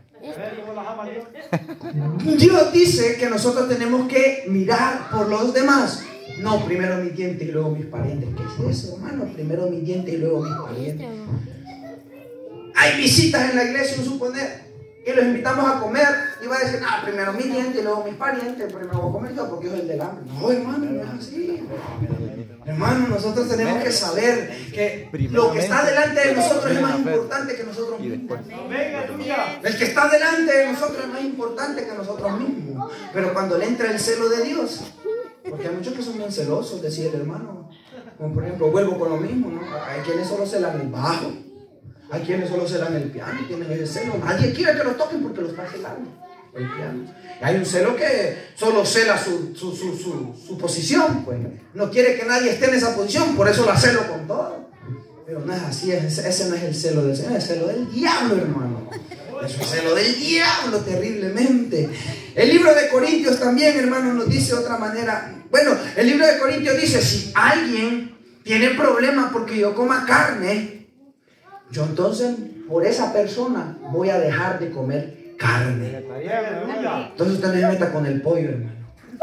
Dios dice que nosotros tenemos que mirar por los demás. No, primero mis dientes y luego mis parientes. ¿Qué es eso, hermano? Primero mis dientes y luego mis parientes. Hay visitas en la iglesia, un suponer, y los invitamos a comer. Y va a decir, ah, primero mis dientes y luego mis parientes. Primero voy a comer yo porque yo soy el del hambre. No, hermano, no es así. Hermano, nosotros tenemos que saber que lo que está delante de nosotros es más importante que nosotros mismos. El que está delante de nosotros es más importante que nosotros mismos. Pero cuando le entra el celo de Dios, porque hay muchos que son bien celosos, decía el hermano. Como por ejemplo, vuelvo con lo mismo, ¿no? Hay quienes solo celan el bajo, hay quienes solo celan el piano y tienen ese celo. Nadie quiere que lo toquen porque lo está celando el piano. Y hay un celo que solo cela su, su, su, su, su posición, pues. No quiere que nadie esté en esa posición, por eso la celo con todo. Pero no es así, ese, ese no es el celo del Señor, es el celo del diablo, hermano. Es el celo del diablo terriblemente. El libro de Corintios también, hermano, nos dice de otra manera. Bueno, el libro de Corintios dice, si alguien tiene problemas porque yo coma carne, yo entonces por esa persona voy a dejar de comer carne. Entonces usted no se meta con el pollo, hermano.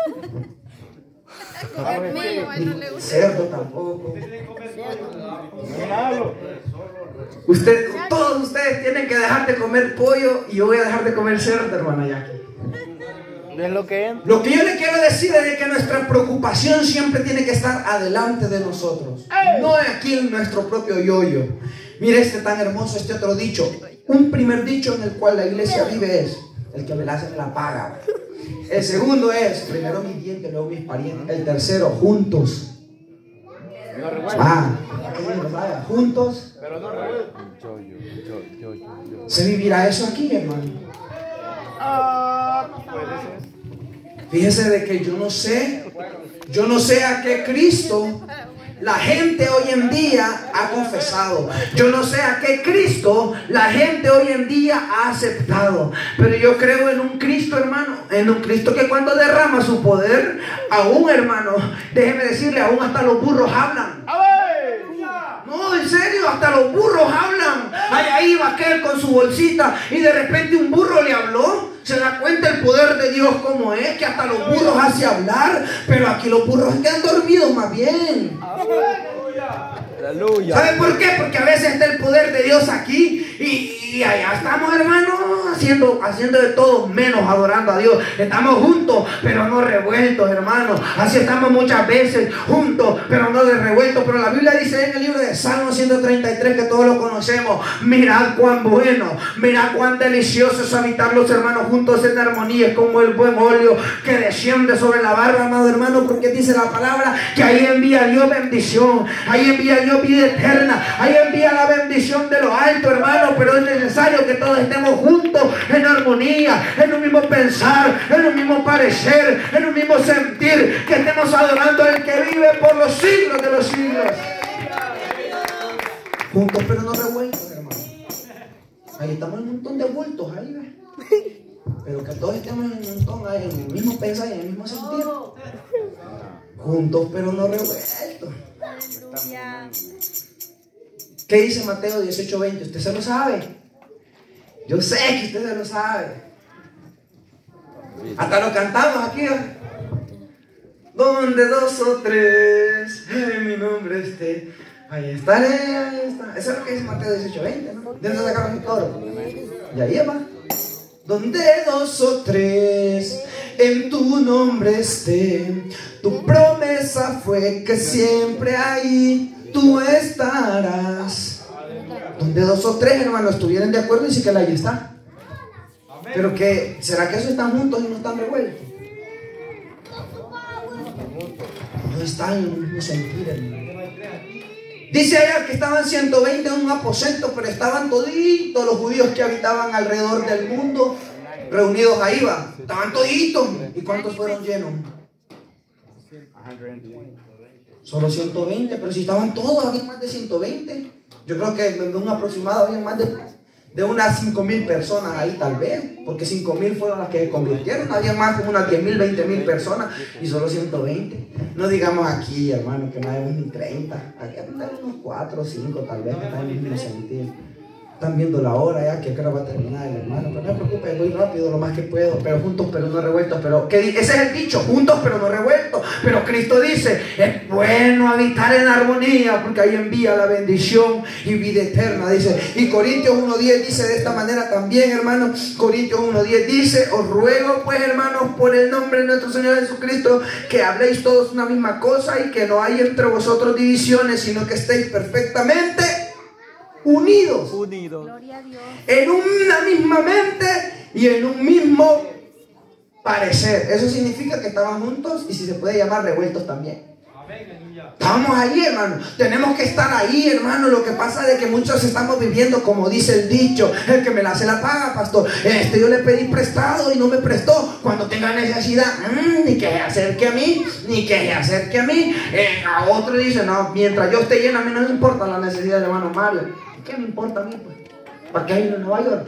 Ni cerdo tampoco. Usted, todos ustedes tienen que dejar de comer pollo y yo voy a dejar de comer cerdo, hermana Jackie. Es lo que entra. Lo que yo le quiero decir es de que nuestra preocupación siempre tiene que estar adelante de nosotros, no aquí en nuestro propio yoyo. Mire este tan hermoso, este otro dicho. Un primer dicho en el cual la iglesia vive es: el que me la hace me la paga. El segundo es: primero mis dientes, luego mis parientes. El tercero: juntos. Ah, juntos. Pero no revuelve. ¿Se vivirá eso aquí, hermano? Ah, puede ser. Fíjese de que yo no sé, yo no sé a qué Cristo la gente hoy en día ha confesado. Yo no sé a qué Cristo la gente hoy en día ha aceptado. Pero yo creo en un Cristo, hermano, en un Cristo que cuando derrama su poder, aún, hermano, déjeme decirle, aún hasta los burros hablan. No, en serio, hasta los burros hablan. Ahí, ahí va aquel con su bolsita y de repente un burro le habló. Se da cuenta el poder de Dios como es, que hasta los burros hace hablar, pero aquí los burros quedan dormidos más bien. Aleluya. ¿Sabe por qué? Porque a veces está el poder de Dios aquí y, y allá estamos, hermanos, haciendo, haciendo de todo menos adorando a Dios. Estamos juntos, pero no revueltos, hermanos. Así estamos muchas veces juntos, pero no de revueltos. Pero la Biblia dice en el libro de Salmo ciento treinta y tres, que todos lo conocemos: mirad cuán bueno, mirad cuán delicioso es habitar los hermanos juntos en armonía, como el buen óleo que desciende sobre la barba, amado hermano, porque dice la palabra que ahí envía Dios bendición, ahí envía Dios vida eterna, ahí envía la bendición de lo alto, hermano. Pero es necesario que todos estemos juntos en armonía, en un mismo pensar, en un mismo parecer, en un mismo sentir, que estemos adorando al que vive por los siglos de los siglos. Juntos pero no revueltos, hermano. Ahí estamos en un montón de bultos, ahí ve. Pero que todos estemos en un montón, ahí, en el mismo pensar y en el mismo sentir. Juntos pero no revueltos. ¿Qué dice Mateo dieciocho veinte? ¿Usted se lo sabe? Yo sé que usted se lo sabe. Hasta lo cantamos aquí, ¿eh? Donde dos o tres en mi nombre esté, ahí estaré, ahí está. Eso es lo que dice Mateo dieciocho veinte, ¿no? ¿De dónde sacamos el coro? Y ahí va. Donde dos o tres en tu nombre esté, tu promesa fue que siempre ahí tú estarás. Donde dos o tres, hermanos, estuvieran de acuerdo, dice que ahí está. Pero que, ¿será que esos están juntos y no están revueltos? No están en el mismo sentir, hermano. Dice allá que estaban ciento veinte en un aposento, pero estaban toditos los judíos que habitaban alrededor del mundo reunidos ahí, va. Estaban toditos. ¿Y cuántos fueron llenos? Solo ciento veinte, pero si estaban todos, había más de ciento veinte. Yo creo que de un aproximado había más de, de unas cinco mil personas ahí, tal vez, porque cinco mil fueron las que se convirtieron. Había más como unas diez mil, veinte mil personas y solo ciento veinte. No digamos aquí, hermano, que no hay ni treinta. Aquí hay unos cuatro o cinco, tal vez, que están en el mismo sentido. Están viendo la hora ya, que ahora va a terminar el hermano. Pero no me preocupes, voy rápido lo más que puedo. Pero juntos pero no revueltos. Pero ¿qué? Ese es el dicho, juntos pero no revueltos. Pero Cristo dice, es bueno habitar en armonía, porque ahí envía la bendición y vida eterna, dice. Y Corintios uno diez dice de esta manera también, hermano. Corintios uno diez dice: os ruego pues, hermanos, por el nombre de nuestro Señor Jesucristo, que habléis todos una misma cosa y que no hay entre vosotros divisiones, sino que estéis perfectamente unidos, unidos en una misma mente y en un mismo parecer. Eso significa que estaban juntos y, si se puede llamar, revueltos también. Estamos ahí, hermano. Tenemos que estar ahí, hermano. Lo que pasa es que muchos estamos viviendo como dice el dicho: el que me la hace la paga, pastor. Este yo le pedí prestado y no me prestó. Cuando tenga necesidad, mmm, ni que se acerque a mí, ni que se acerque a mí. Eh, a otro dice: no, mientras yo esté lleno, a mí no me importa la necesidad del hermano Mario. ¿Qué me importa a mí, pues? ¿Para qué hay en Nueva York?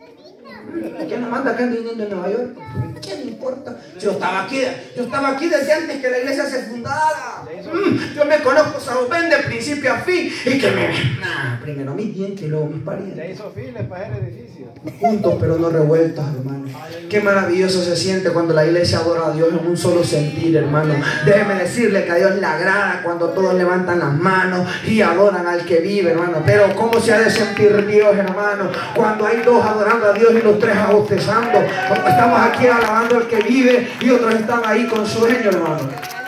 ¿Quién nos manda acá viniendo en Nueva York? ¿Qué me importa? Yo estaba aquí, yo estaba aquí desde antes que la iglesia se fundara. Mm, yo me conozco Saúl de principio a fin. Y que me... Nah, primero mis dientes y luego mis parientes. Ya hizo filas para el edificio. Juntos pero no revueltos, hermano. Qué maravilloso se siente cuando la iglesia adora a Dios en un solo sentir, hermano. Déjeme decirle que a Dios le agrada cuando todos levantan las manos y adoran al que vive, hermano. Pero ¿cómo se ha de sentir Dios, hermano? Cuando hay dos adorando a Dios y los tres abostezando. Estamos aquí alabando al que vive y otros están ahí con sueño, hermano.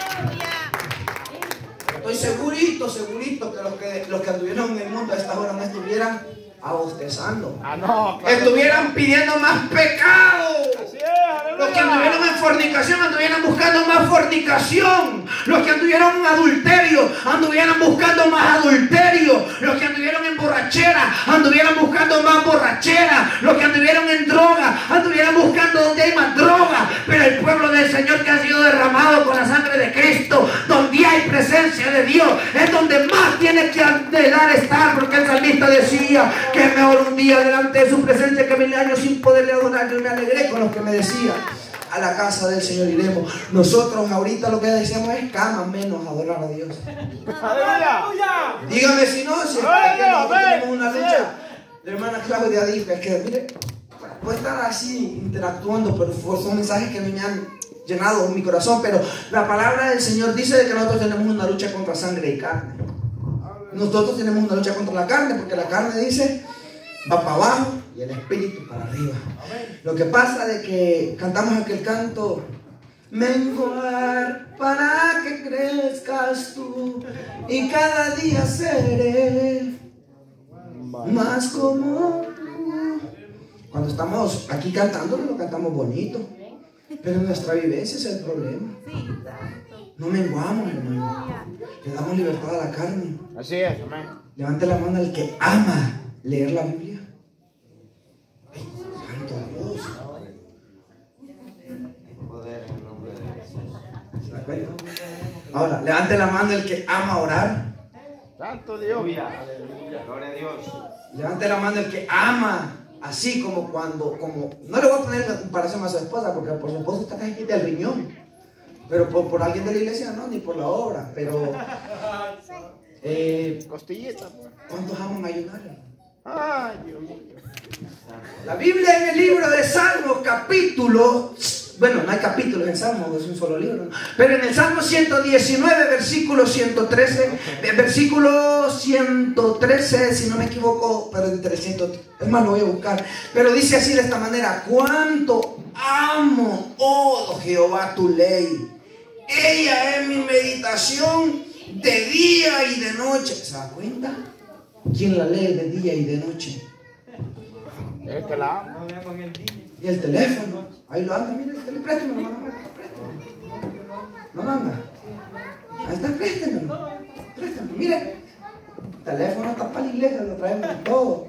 Estoy segurito, segurito que los que, los que anduvieron en el mundo a estas horas no estuvieran abostezando. Ah, no, claro. Estuvieran pidiendo más pecado. Los que anduvieron en fornicación anduvieran buscando más fornicación. Los que anduvieron en adulterio anduvieran buscando más adulterio. Los que anduvieron en borrachera anduvieran buscando más borrachera. Los que anduvieron en droga anduvieran buscando donde hay más droga. Pero el pueblo del Señor, que ha sido derramado con la sangre de Cristo, donde hay presencia de Dios, es donde más tiene que anhelar estar. Porque el salmista decía que es mejor un día delante de su presencia que mil años sin poderle adorar. Yo me alegré con los que me decían: a la casa del Señor iremos. Nosotros ahorita lo que decíamos es cama menos adorar a Dios. ¡Aleluya! Dígame si no, si es que nosotros tenemos una lucha. La hermana Claudia dijo: es que mire, puedo estar así interactuando, pero son mensajes que a mí me han llenado mi corazón. Pero la palabra del Señor dice de que nosotros tenemos una lucha contra sangre y carne. Nosotros tenemos una lucha contra la carne, porque la carne dice va para abajo y el espíritu para arriba. Lo que pasa de que cantamos aquel canto: menguar para que crezcas tú, y cada día seré más como tú. Cuando estamos aquí cantando, lo cantamos bonito, pero nuestra vivencia es el problema. No menguamos, hermano. Le damos libertad a la carne. Así es, amén. Levante la mano el que ama leer la Biblia. Ay, santo Dios. ¿Se da cuenta? Ahora, levante la mano el que ama orar. Santo Dios. Gloria a Dios. Levante la mano el que ama. Así como cuando, como, no le voy a poner en comparación a su esposa, porque por su esposa está casi quita el riñón. Pero por, por alguien de la iglesia no, ni por la obra. Pero, eh, Costillita. ¿cuántos aman ayunar? Ay, Dios mío. La Biblia en el libro de Salmos, capítulo, bueno, no hay capítulos en Salmos, es un solo libro, ¿no? Pero en el Salmo ciento diecinueve, versículo ciento trece, versículo ciento trece, si no me equivoco, pero entre trescientos, es más, lo voy a buscar. Pero dice así de esta manera: cuánto amo, oh Jehová, tu ley. Ella es mi meditación de día y de noche. ¿Se da cuenta? ¿Quién la lee de día y de noche? Es que la amo. Y el teléfono, ahí lo anda, mire, el teléfono, préstemelo, mamá, préstemelo. No lo anda. Ahí está, préstemelo. Préstemelo, mire. El teléfono está para la iglesia, lo traemos todo.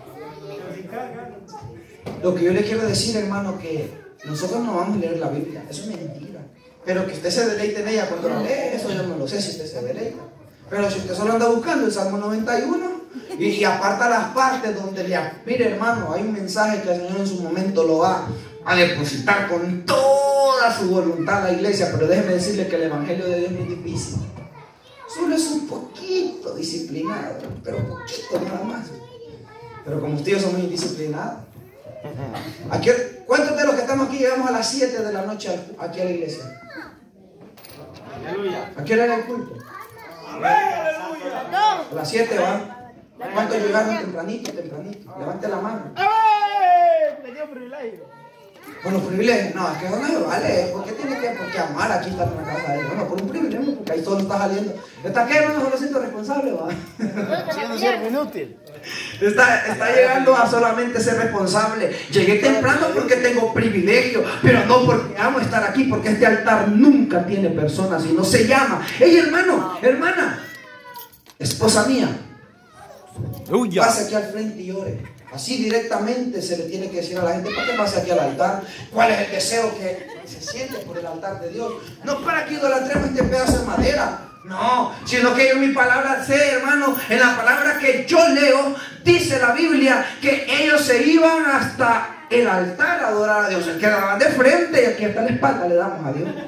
Lo que yo le quiero decir, hermano, que nosotros no vamos a leer la Biblia, eso es mentira. Pero que usted se deleite en ella cuando la lee, eso yo no lo sé si usted se deleita. Pero si usted solo anda buscando el Salmo noventa y uno y, y aparta las partes donde le... Mire, hermano, hay un mensaje que el Señor en su momento lo va a depositar con toda su voluntad a la iglesia, pero déjeme decirle que el Evangelio de Dios no es difícil. Solo es un poquito disciplinado, pero poquito nada más. Pero como ustedes son muy indisciplinados. Aquí, ¿cuántos de los que estamos aquí llegamos a las siete de la noche aquí a la iglesia? Aleluya. ¿A qué hora era el culto? A las siete, ¿va? ¿Cuántos llegaron tempranito, tempranito? Levante la mano. ¡Ay! Me dio privilegio. Bueno, privilegio, no, es que eso no se vale. ¿Por qué tiene que por qué amar aquí estar en la casa de él? Bueno, por un privilegio, porque ahí todo está saliendo. ¿Está qué, hermano? Solo siento responsable, ¿va? Siendo siervo inútil. Está, está llegando a solamente ser responsable. Llegué temprano porque tengo privilegio, pero no porque amo estar aquí, porque este altar nunca tiene personas y no se llama. Hey, hermano, hermana, esposa mía, pase aquí al frente y ore. Así directamente se le tiene que decir a la gente: ¿para qué pase aquí al altar? ¿Cuál es el deseo que se siente por el altar de Dios? No para que idolatremos este pedazo de madera. No, sino que yo en mi palabra sé, hermano, en la palabra que yo leo, dice la Biblia que ellos se iban hasta el altar a adorar a Dios. Se quedaban de frente y aquí hasta la espalda le damos a Dios.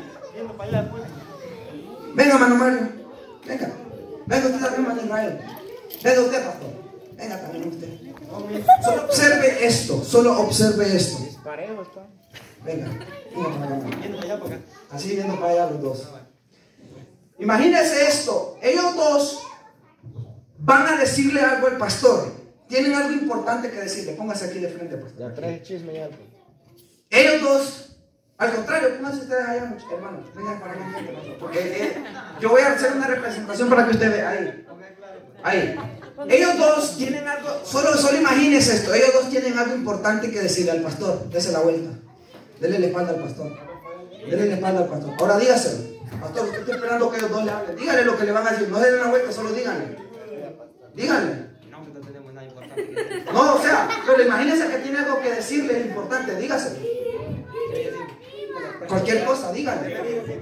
Venga, hermano Mario, venga. Venga usted también, hermano Israel. Venga usted, pastor. Venga también usted. Solo observe esto, solo observe esto. Parejo está. Venga, venga para acá. Así viendo para allá los dos. Imagínense esto, ellos dos van a decirle algo al pastor. Tienen algo importante que decirle. Póngase aquí de frente, pastor. Ya trae chisme y algo. Ellos dos, al contrario, pónganse ustedes allá, hermanos. Vengan para acá, porque eh, yo voy a hacer una representación para que usted vea ahí. Ahí. Ellos dos tienen algo, solo, solo imagínense esto. Ellos dos tienen algo importante que decirle al pastor. Dese la vuelta. Dele la espalda al pastor. Dele la espalda al pastor. Ahora dígaselo. Pastor, usted está esperando que ellos dos le hablen. Dígale lo que le van a decir. No den la vuelta, solo díganle. Díganle. No, o sea, pero imagínense que tiene algo que decirle importante. Dígaselo. Cualquier cosa, díganle.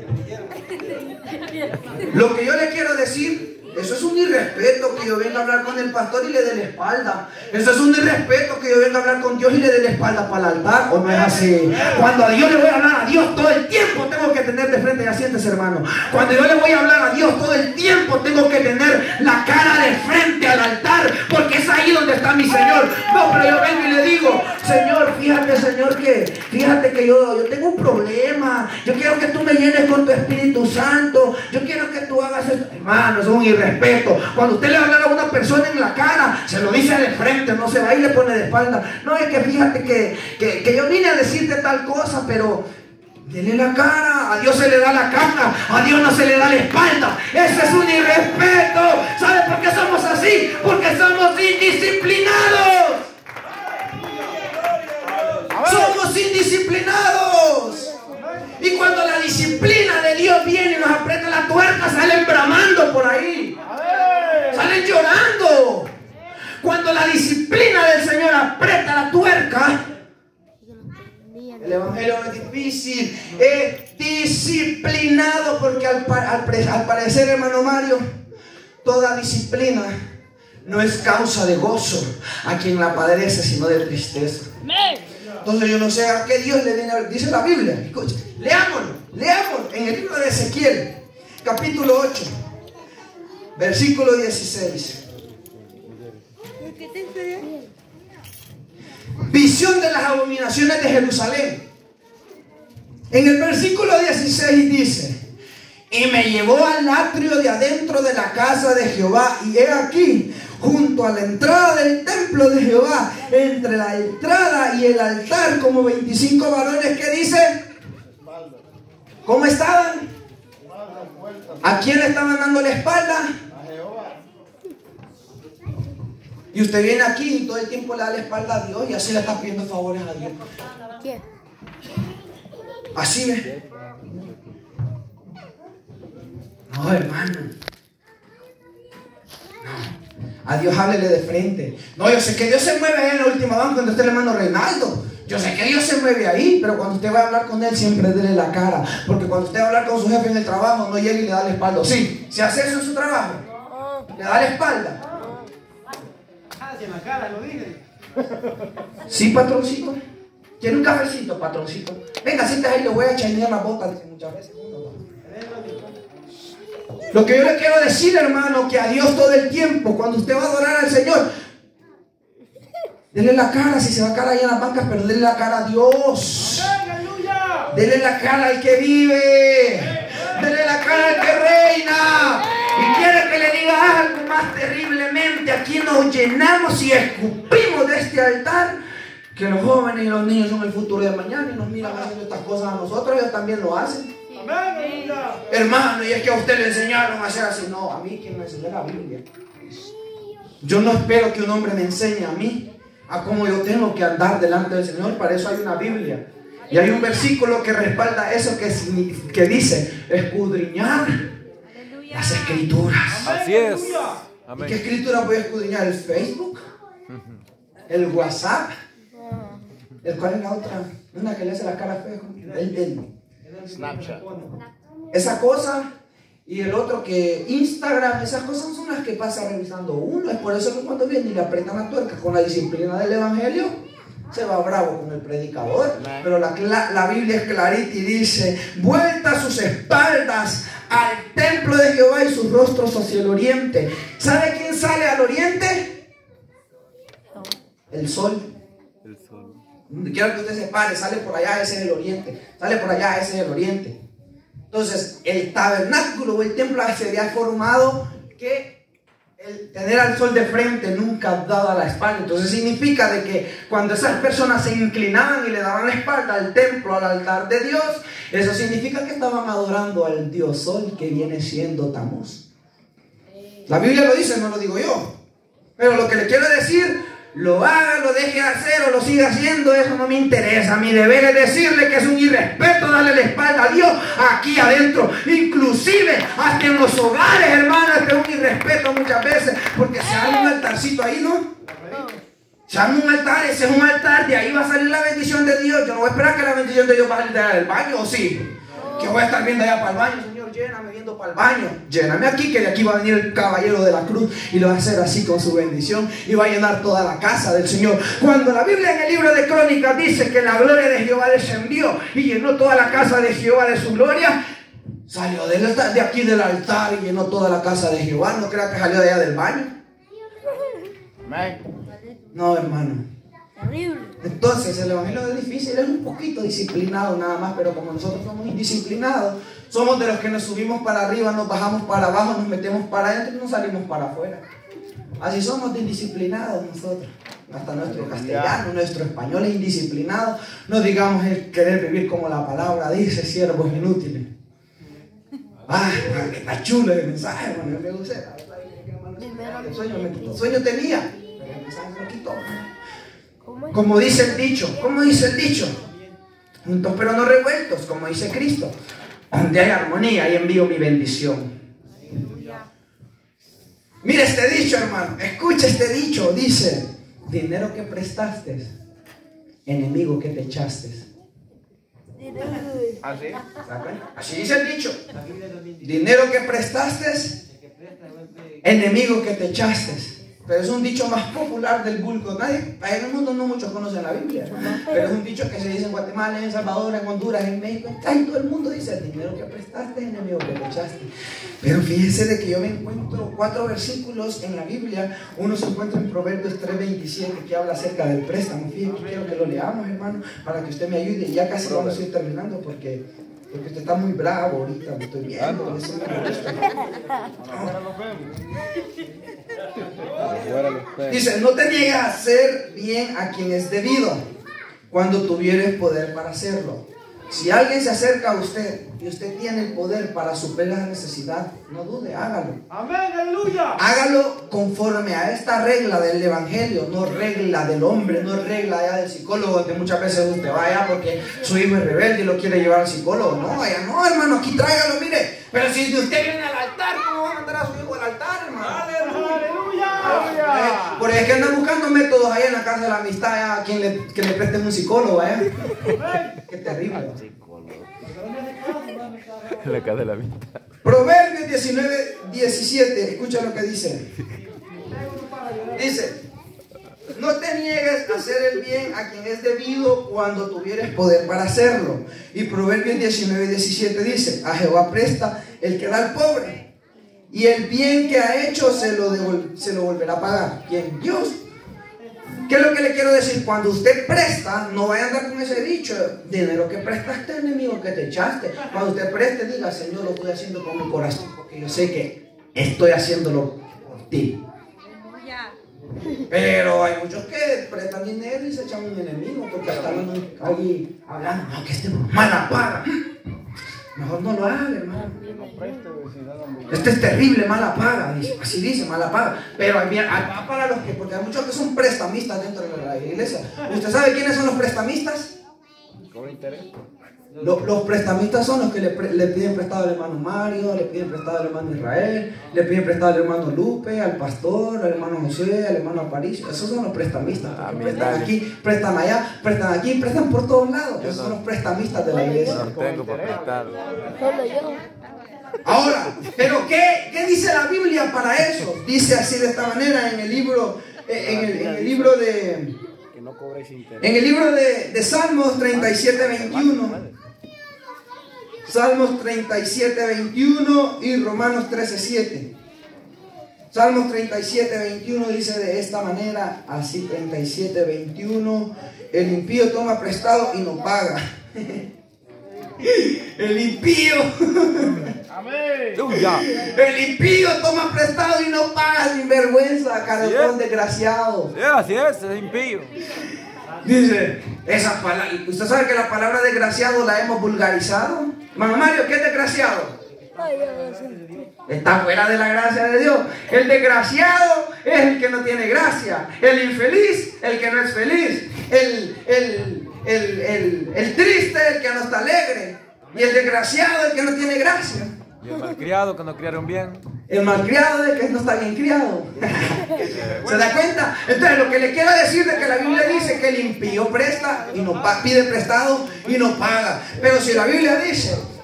Lo que yo le quiero decir, eso es un irrespeto que yo venga a hablar con el pastor y le dé la espalda. Eso es un irrespeto que yo venga a hablar con Dios y le dé la espalda para el altar. ¿O no es así? Cuando a Dios le voy a hablar a Dios todo el tiempo, tengo que tener de frente, ya sientes, hermano. Cuando yo le voy a hablar a Dios todo el tiempo, tengo que tener la cara de frente al altar, porque es ahí donde está mi Señor. No, pero yo vengo y le digo: Señor, fíjate que, fíjate que yo, yo tengo un problema, yo quiero que tú me llenes con tu Espíritu Santo, yo quiero que tú hagas esto. Hermano, es un irrespeto. Cuando usted le habla a una persona en la cara, se lo dice de frente, no se va y le pone de espalda. No, es que fíjate que, que, que yo vine a decirte tal cosa, pero dele la cara. A Dios se le da la cara, a Dios no se le da la espalda. Ese es un irrespeto. ¿Sabe por qué somos así? Porque somos indisciplinados. Somos indisciplinados. Y cuando la disciplina de Dios viene y nos aprieta la tuerca, salen bramando por ahí, salen llorando. Cuando la disciplina del Señor aprieta la tuerca, el evangelio no es difícil, es disciplinado. Porque al, al, al parecer, hermano Mario, toda disciplina no es causa de gozo a quien la padece, sino de tristeza. Entonces yo no sé a qué Dios le viene a... Dice la Biblia, escucha, leámoslo, leámoslo en el libro de Ezequiel, capítulo ocho, versículo dieciséis. Visión de las abominaciones de Jerusalén. En el versículo dieciséis dice: y me llevó al atrio de adentro de la casa de Jehová, y he aquí, junto a la entrada del templo de Jehová, entre la entrada y el altar, como veinticinco varones que dice, ¿cómo estaban? ¿A quién estaban dando la espalda? Y usted viene aquí y todo el tiempo le da la espalda a Dios y así le está pidiendo favores a Dios. ¿Quién? Así ve. No, hermano. No. A Dios háblele de frente. No, yo sé que Dios se mueve ahí en la última banca cuando está el hermano Reinaldo. Yo sé que Dios se mueve ahí, pero cuando usted va a hablar con Él, siempre dele la cara. Porque cuando usted va a hablar con su jefe en el trabajo, no llega y le da la espalda. Sí, si hace eso en su trabajo, le da la espalda. En la cara, lo dije. Sí, patroncito. ¿Quiere un cafecito, patroncito? Venga, siéntese ahí, le voy a chainear la bota, dice muchas veces. Lo que yo le quiero decir, hermano, que a Dios todo el tiempo, cuando usted va a adorar al Señor, dele la cara. Si se va a cara ahí en las bancas, pero dele la cara a Dios. Dele la cara al que vive. Dele la cara al que reina. Y quiere que le diga algo más terriblemente. Aquí nos llenamos y escupimos de este altar que los jóvenes y los niños son el futuro de mañana y nos miran haciendo estas cosas a nosotros. Ellos también lo hacen. Hermano, y es que a usted le enseñaron a hacer así. No, a mí quien me enseñó la Biblia. Yo no espero que un hombre me enseñe a mí a cómo yo tengo que andar delante del Señor. Para eso hay una Biblia. Y hay un versículo que respalda eso, que, que dice: escudriñar las escrituras. Así es. ¿Y qué escritura voy a escudriñar? ¿El Facebook? ¿El WhatsApp? ¿El cuál es la otra? Una que le hace la cara fea. El, el Snapchat. Esa cosa. Y el otro que Instagram. Esas cosas son las que pasa revisando uno. Es por eso que cuando viene y le apretan la tuerca con la disciplina del evangelio, se va bravo con el predicador. Pero la, la Biblia es clarita y dice: vuelta sus espaldas al templo de Jehová y sus rostros hacia el oriente. ¿Sabe quién sale al oriente? El sol. El sol. Quiero que usted se pare. Sale por allá, ese es el oriente. Sale por allá, ese es el oriente. Entonces el tabernáculo o el templo se había formado que el tener al sol de frente nunca daba la espalda. Entonces significa de que cuando esas personas se inclinaban y le daban la espalda al templo, al altar de Dios, eso significa que estaban adorando al Dios Sol, que viene siendo Tamuz. La Biblia lo dice, no lo digo yo. Pero lo que le quiero decir, lo haga, lo deje hacer o lo siga haciendo, eso no me interesa. Mi deber es decirle que es un irrespeto darle la espalda a Dios aquí adentro. Inclusive hasta en los hogares, hermanos, este es un irrespeto muchas veces, porque se arma un altarcito ahí, ¿no? Se arma un altar, ese es un altar, de ahí va a salir la bendición de Dios. Yo no voy a esperar que la bendición de Dios va a salir de allá del baño, ¿o sí? Que voy a estar viendo allá para el baño. Señor, lléname viendo para el baño. Lléname aquí, que de aquí va a venir el caballero de la cruz y lo va a hacer así con su bendición y va a llenar toda la casa del Señor. Cuando la Biblia en el libro de Crónicas dice que la gloria de Jehová descendió y llenó toda la casa de Jehová de su gloria, salió de, de aquí del altar y llenó toda la casa de Jehová. No crea que salió de allá del baño. No, hermano. Terrible. Entonces el evangelio es difícil, es un poquito disciplinado nada más, pero como nosotros somos indisciplinados, somos de los que nos subimos para arriba, nos bajamos para abajo, nos metemos para adentro y nos salimos para afuera. Así somos de indisciplinados nosotros. Hasta nuestro castellano, nuestro español es indisciplinado. No digamos el querer vivir como la palabra dice, siervos inútiles. Ah, que está chulo el mensaje, bueno, me gusta. El sueño, me quitó. El sueño tenía, pero el mensaje me lo quitó. Como dice el dicho, como dice el dicho, juntos pero no revueltos, como dice Cristo. Donde hay armonía, ahí envío mi bendición. Mira este dicho, hermano, escucha este dicho, dice: dinero que prestaste, enemigo que te echaste. ¿Así? Así dice el dicho. Dinero que prestaste, enemigo que te echaste. Pero es un dicho más popular del vulgo. Nadie, en el mundo no muchos conocen la Biblia, pero es un dicho que se dice en Guatemala, en El Salvador, en Honduras, en México, en casi todo el mundo dice: el dinero que prestaste, enemigo que te echaste. Pero fíjense de que yo me encuentro cuatro versículos en la Biblia. Uno se encuentra en Proverbios tres veintisiete, que habla acerca del préstamo. Fíjense, quiero que lo leamos, hermano, para que usted me ayude. Ya casi vamos a ir terminando porque, porque usted está muy bravo ahorita, me estoy viendo. Eso me gusta. Dice: no te niegues a hacer bien a quien es debido, cuando tuvieres poder para hacerlo. Si alguien se acerca a usted y usted tiene el poder para suplir la necesidad, no dude, hágalo. Amén, aleluya. Hágalo conforme a esta regla del evangelio, no regla del hombre, no regla ya del psicólogo, que muchas veces usted vaya porque su hijo es rebelde y lo quiere llevar al psicólogo. No, vaya, no, hermano, aquí tráigalo, mire. Pero si usted viene al altar, ¿cómo va a mandar a su hijo al altar, hermano? Aleluya. Por eso es que andan buscando métodos ahí en la casa de la amistad, ya, a quien le, que le presten un psicólogo, ¿eh? Qué terrible. En la casa de la amistad. Proverbios diecinueve diecisiete, escucha lo que dice. Dice: no te niegues a hacer el bien a quien es debido cuando tuvieres poder para hacerlo. Y Proverbios diecinueve diecisiete dice: a Jehová presta el que da al pobre, y el bien que ha hecho se lo, devol- se lo volverá a pagar. ¿Quién? Dios. ¿Qué es lo que le quiero decir? Cuando usted presta, no vaya a andar con ese dicho: dinero que prestaste, enemigo que te echaste. Cuando usted preste, diga: Señor, lo estoy haciendo con mi corazón, porque yo sé que estoy haciéndolo por ti. Pero hay muchos que prestan dinero y se echan un enemigo, porque están ahí hablando: no, que este mala paga. Mejor no lo haga, hermano. Este es terrible, mala paga. Dice, así dice, mala paga. Pero hay, hay para los que, porque hay muchos que son prestamistas dentro de la iglesia. ¿Usted sabe quiénes son los prestamistas? ¿Cobra interés? Los, los prestamistas son los que le, pre, le piden prestado al hermano Mario, le piden prestado al hermano Israel, le piden prestado al hermano Lupe, al pastor, al hermano José, al hermano Aparicio. Esos son los prestamistas. Prestan aquí, prestan allá, prestan aquí, prestan por todos lados. Esos son los prestamistas de la iglesia. No tengo para prestar. Solo yo. Ahora, pero ¿qué, ¿qué dice la Biblia para eso? Dice así de esta manera en el libro, en el, en el libro de, en el libro de, de Salmos treinta y siete veintiuno. Salmos treinta y siete veintiuno y Romanos trece siete. Salmos treinta y siete veintiuno dice de esta manera, así treinta y siete veintiuno: el impío toma prestado y no paga. El impío. El impío toma prestado y no paga, sin vergüenza, caretón desgraciado. Sí, así es, es impío. Dice, esa palabra, ¿usted sabe que la palabra desgraciado la hemos vulgarizado? Mamá Mario, ¿qué es desgraciado? Está fuera de la gracia de Dios. El desgraciado es el que no tiene gracia. El infeliz, el que no es feliz. El, el, el, el, el triste, el que no está alegre. Y el desgraciado, el que no tiene gracia. Y el malcriado que no criaron bien. El malcriado es el que no está bien criado. ¿Se da cuenta? Entonces lo que le quiero decir es que la Biblia dice que el impío presta y no paga, pide prestado y no paga. Pero si la Biblia dice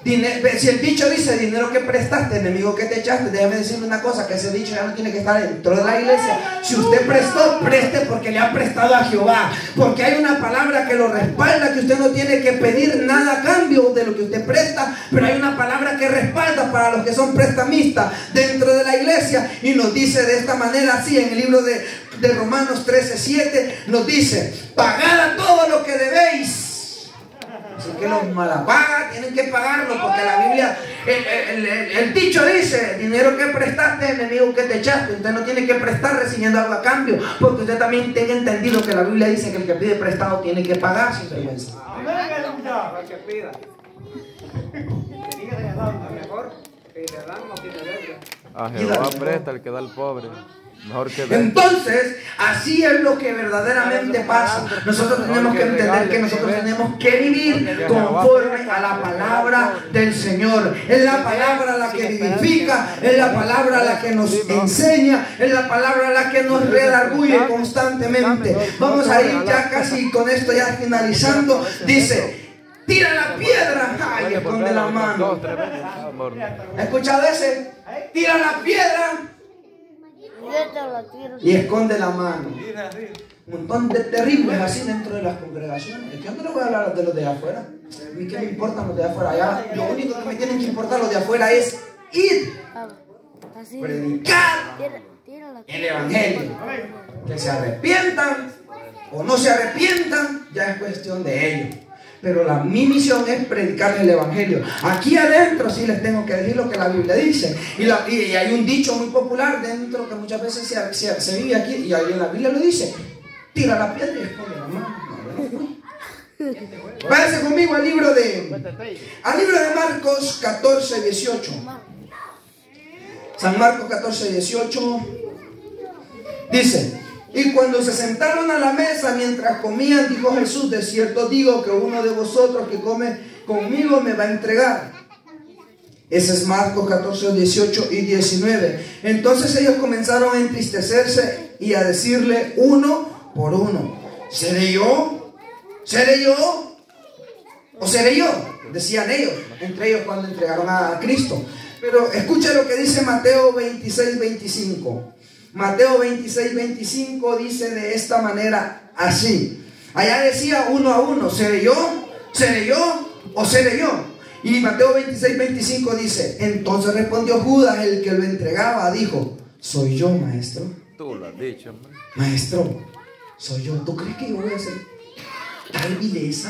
Dine- si el dicho dice dinero que prestaste, enemigo que te echaste, déjame decirle una cosa, que ese dicho ya no tiene que estar dentro de la iglesia. Si usted prestó, preste porque le ha prestado a Jehová, porque hay una palabra que lo respalda, que usted no tiene que pedir nada a cambio de lo que usted presta, pero hay una palabra que respalda para los que son prestamistas dentro de la iglesia, y nos dice de esta manera así en el libro de, de Romanos trece siete, nos dice: pagad a todo lo que debéis. Así que los malapagas tienen que pagarlo, porque la Biblia, el, el, el, el dicho dice: dinero que prestaste, enemigo que te echaste. Usted no tiene que prestar recibiendo algo a cambio, porque usted también tenga entendido que la Biblia dice que el que pide prestado tiene que pagar sin vergüenza. Amén, aleluya. Para que pida. Que diga de dar, mejor que le dan no tiene deuda. A Jehová presta el que da al pobre. Mejor que de... Entonces, así es lo que verdaderamente pasa. Nosotros tenemos que entender que nosotros tenemos que vivir conforme a la palabra del Señor. Es la palabra la que vivifica, es la palabra la que nos enseña, es la palabra la que nos redarguye constantemente. Vamos a ir ya casi con esto, ya finalizando. Dice: tira la piedra, ay, esconde la mano. ¿Ha escuchado ese? Tira la piedra y esconde la mano. Un montón de terribles así dentro de las congregaciones. Yo no le voy a hablar de los de afuera. A mí qué me importan los de afuera. Allá, lo único que me tienen que importar los de afuera es ir, predicar el evangelio. Que se arrepientan o no se arrepientan, ya es cuestión de ellos. Pero la, mi misión es predicar el evangelio. Aquí adentro sí les tengo que decir lo que la Biblia dice. Y, la, y, y hay un dicho muy popular dentro que muchas veces se, se, se vive aquí, y ahí en la Biblia lo dice: tira la piedra y esconde la mano. Váyase conmigo al libro de al libro de Marcos catorce dieciocho. San Marcos catorce dieciocho dice: y cuando se sentaron a la mesa mientras comían, dijo Jesús: de cierto digo que uno de vosotros que come conmigo me va a entregar. Ese es Marcos catorce, dieciocho y diecinueve. Entonces ellos comenzaron a entristecerse y a decirle uno por uno: ¿seré yo? ¿Seré yo? ¿O seré yo? Decían ellos, entre ellos cuando entregaron a Cristo. Pero escucha lo que dice Mateo veintiséis, veinticinco. Mateo veintiséis, veinticinco dice de esta manera así. Allá decía uno a uno: ¿seré yo? ¿Seré yo? ¿O seré yo? Y Mateo veintiséis, veinticinco dice: entonces respondió Judas, el que lo entregaba, dijo: soy yo, maestro. Tú lo has dicho, hombre. Maestro, soy yo. ¿Tú crees que yo voy a hacer tal vileza?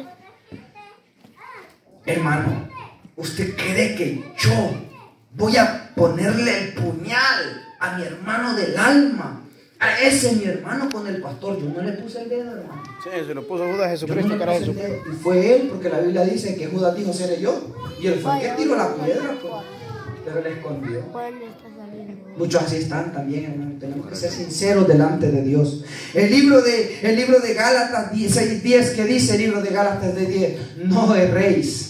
Hermano, ¿usted cree que yo voy a ponerle el puñal a mi hermano del alma, a ese mi hermano con el pastor? Yo no le puse el dedo, hermano. Sí, se lo puso Judas a Jesucristo, no cara a Jesucristo. Jesucristo. Y fue él, porque la Biblia dice que Judas dijo: seré yo. Y él fue el que tiró la piedra, pues. Pero le escondió. Muchos así están también, hermano. Tenemos que ser sinceros delante de Dios. El libro de, el libro de Gálatas dieciséis, diez, que dice el libro de Gálatas de diez: no erréis.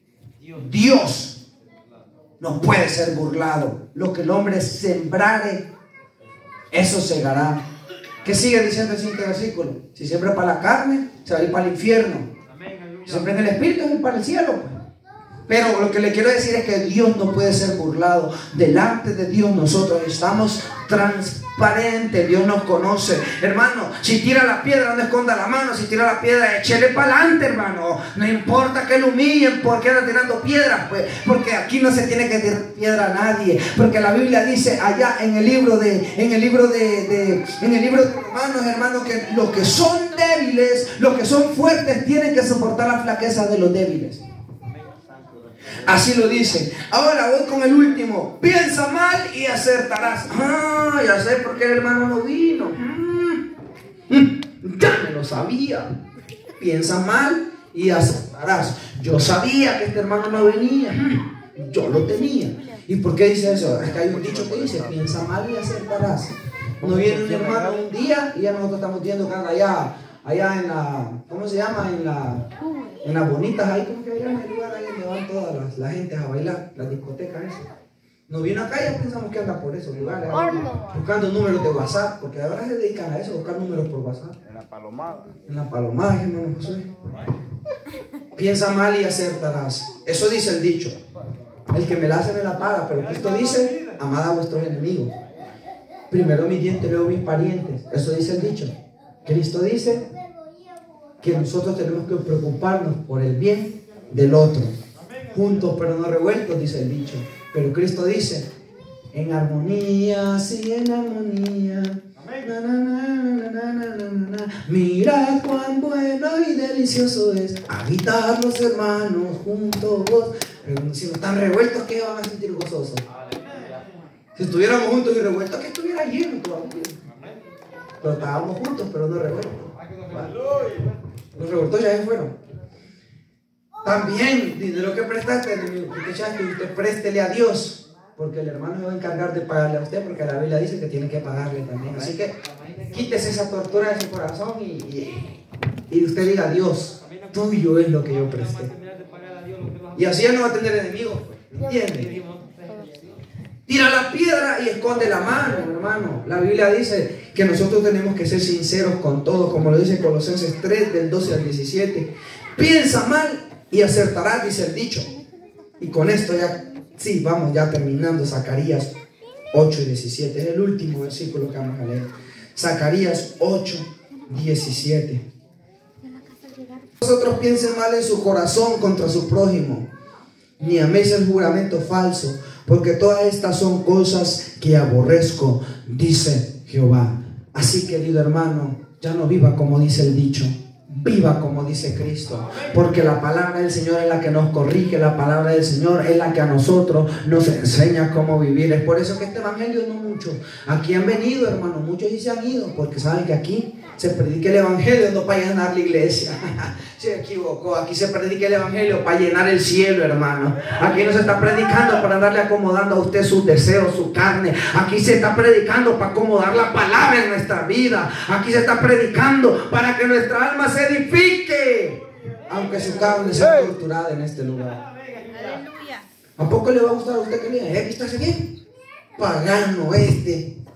Dios no puede ser burlado. Lo que el hombre sembrare, eso segará. ¿Qué sigue diciendo el siguiente versículo? Si siembra para la carne, se va a ir para el infierno. Si siembra en el espíritu, es ir para el cielo, pues. Pero lo que le quiero decir es que Dios no puede ser burlado. Delante de Dios nosotros estamos transparentes. Dios nos conoce. Hermano, si tira la piedra, no esconda la mano. Si tira la piedra, échele para adelante, hermano. No importa que lo humillen porque anda tirando piedras, pues. Porque aquí no se tiene que tirar piedra a nadie. Porque la Biblia dice allá en el libro de, en el libro de, de en el libro de Romanos, hermano, que los que son débiles, los que son fuertes, tienen que soportar la flaqueza de los débiles. Así lo dice. Ahora voy con el último. Piensa mal y acertarás. Ah, ya sé por qué el hermano no vino. Mm, mm, ya me lo sabía. Piensa mal y acertarás. Yo sabía que este hermano no venía. Mm, yo lo tenía. ¿Y por qué dice eso? Es que hay un dicho que dice: piensa mal y acertarás. No viene un hermano un día y ya nosotros estamos viendo que anda allá, allá en la, ¿cómo se llama? En la, en las bonitas, ahí como que allá en el lugar ahí donde van todas las, las gentes a bailar, las discotecas esas. No viene acá y ya pensamos que anda por esos lugares, buscando números de WhatsApp, porque ahora se dedican a eso, buscar números por WhatsApp. En la palomada. En la palomada, hermano José. Piensa mal y acertarás. Eso dice el dicho. El que me la hace me la paga, pero Cristo dice, amad a vuestros enemigos. Primero mis dientes, luego mis parientes. Eso dice el dicho. Cristo dice que nosotros tenemos que preocuparnos por el bien del otro. Juntos pero no revueltos, dice el dicho. Pero Cristo dice, en armonía, sí, en armonía. Na, na, na, na, na, na, na, na. Mirad cuán bueno y delicioso es habitar los hermanos juntos. Pero si no están revueltos, ¿qué van a sentir gozosos? Si estuviéramos juntos y revueltos, que estuviera lleno todavía. Pero estábamos juntos, pero no revueltos. Los revueltos ya se fueron. También, dinero que prestaste, enemigo, que echaste, usted préstele a Dios. Porque el hermano se va a encargar de pagarle a usted, porque la Biblia dice que tiene que pagarle también. Así que quítese esa tortura de su corazón y, y, y usted diga, Dios, tuyo es lo que yo presté. Y así ya no va a tener enemigos. ¿Entiende? Tira la piedra y esconde la mano, hermano. La Biblia dice que nosotros tenemos que ser sinceros con todos, como lo dice Colosenses tres, del doce al diecisiete. Piensa mal y acertarás, dice el dicho. Y con esto ya... Sí, vamos ya terminando. Zacarías ocho, diecisiete. Es el último versículo que vamos a leer. Zacarías ocho, diecisiete. Vosotros piensen mal en su corazón contra su prójimo, ni améis el juramento falso, porque todas estas son cosas que aborrezco, dice Jehová. Así, querido hermano, ya no viva como dice el dicho. Viva como dice Cristo, porque la palabra del Señor es la que nos corrige, la palabra del Señor es la que a nosotros nos enseña cómo vivir. Es por eso que este evangelio no mucho. Aquí han venido, hermano, muchos y se han ido, porque saben que aquí se predica el evangelio, no para llenar la iglesia. Se equivocó, aquí se predica el evangelio para llenar el cielo, hermano. Aquí no se está predicando para andarle acomodando a usted sus deseos, su carne. Aquí se está predicando para acomodar la palabra en nuestra vida. Aquí se está predicando para que nuestra alma se edifique, aunque su carne sea torturada en este lugar. Aleluya. ¿A poco le va a gustar a usted que le diga, ¿eh? ¿Viste ese bien? Pagano este.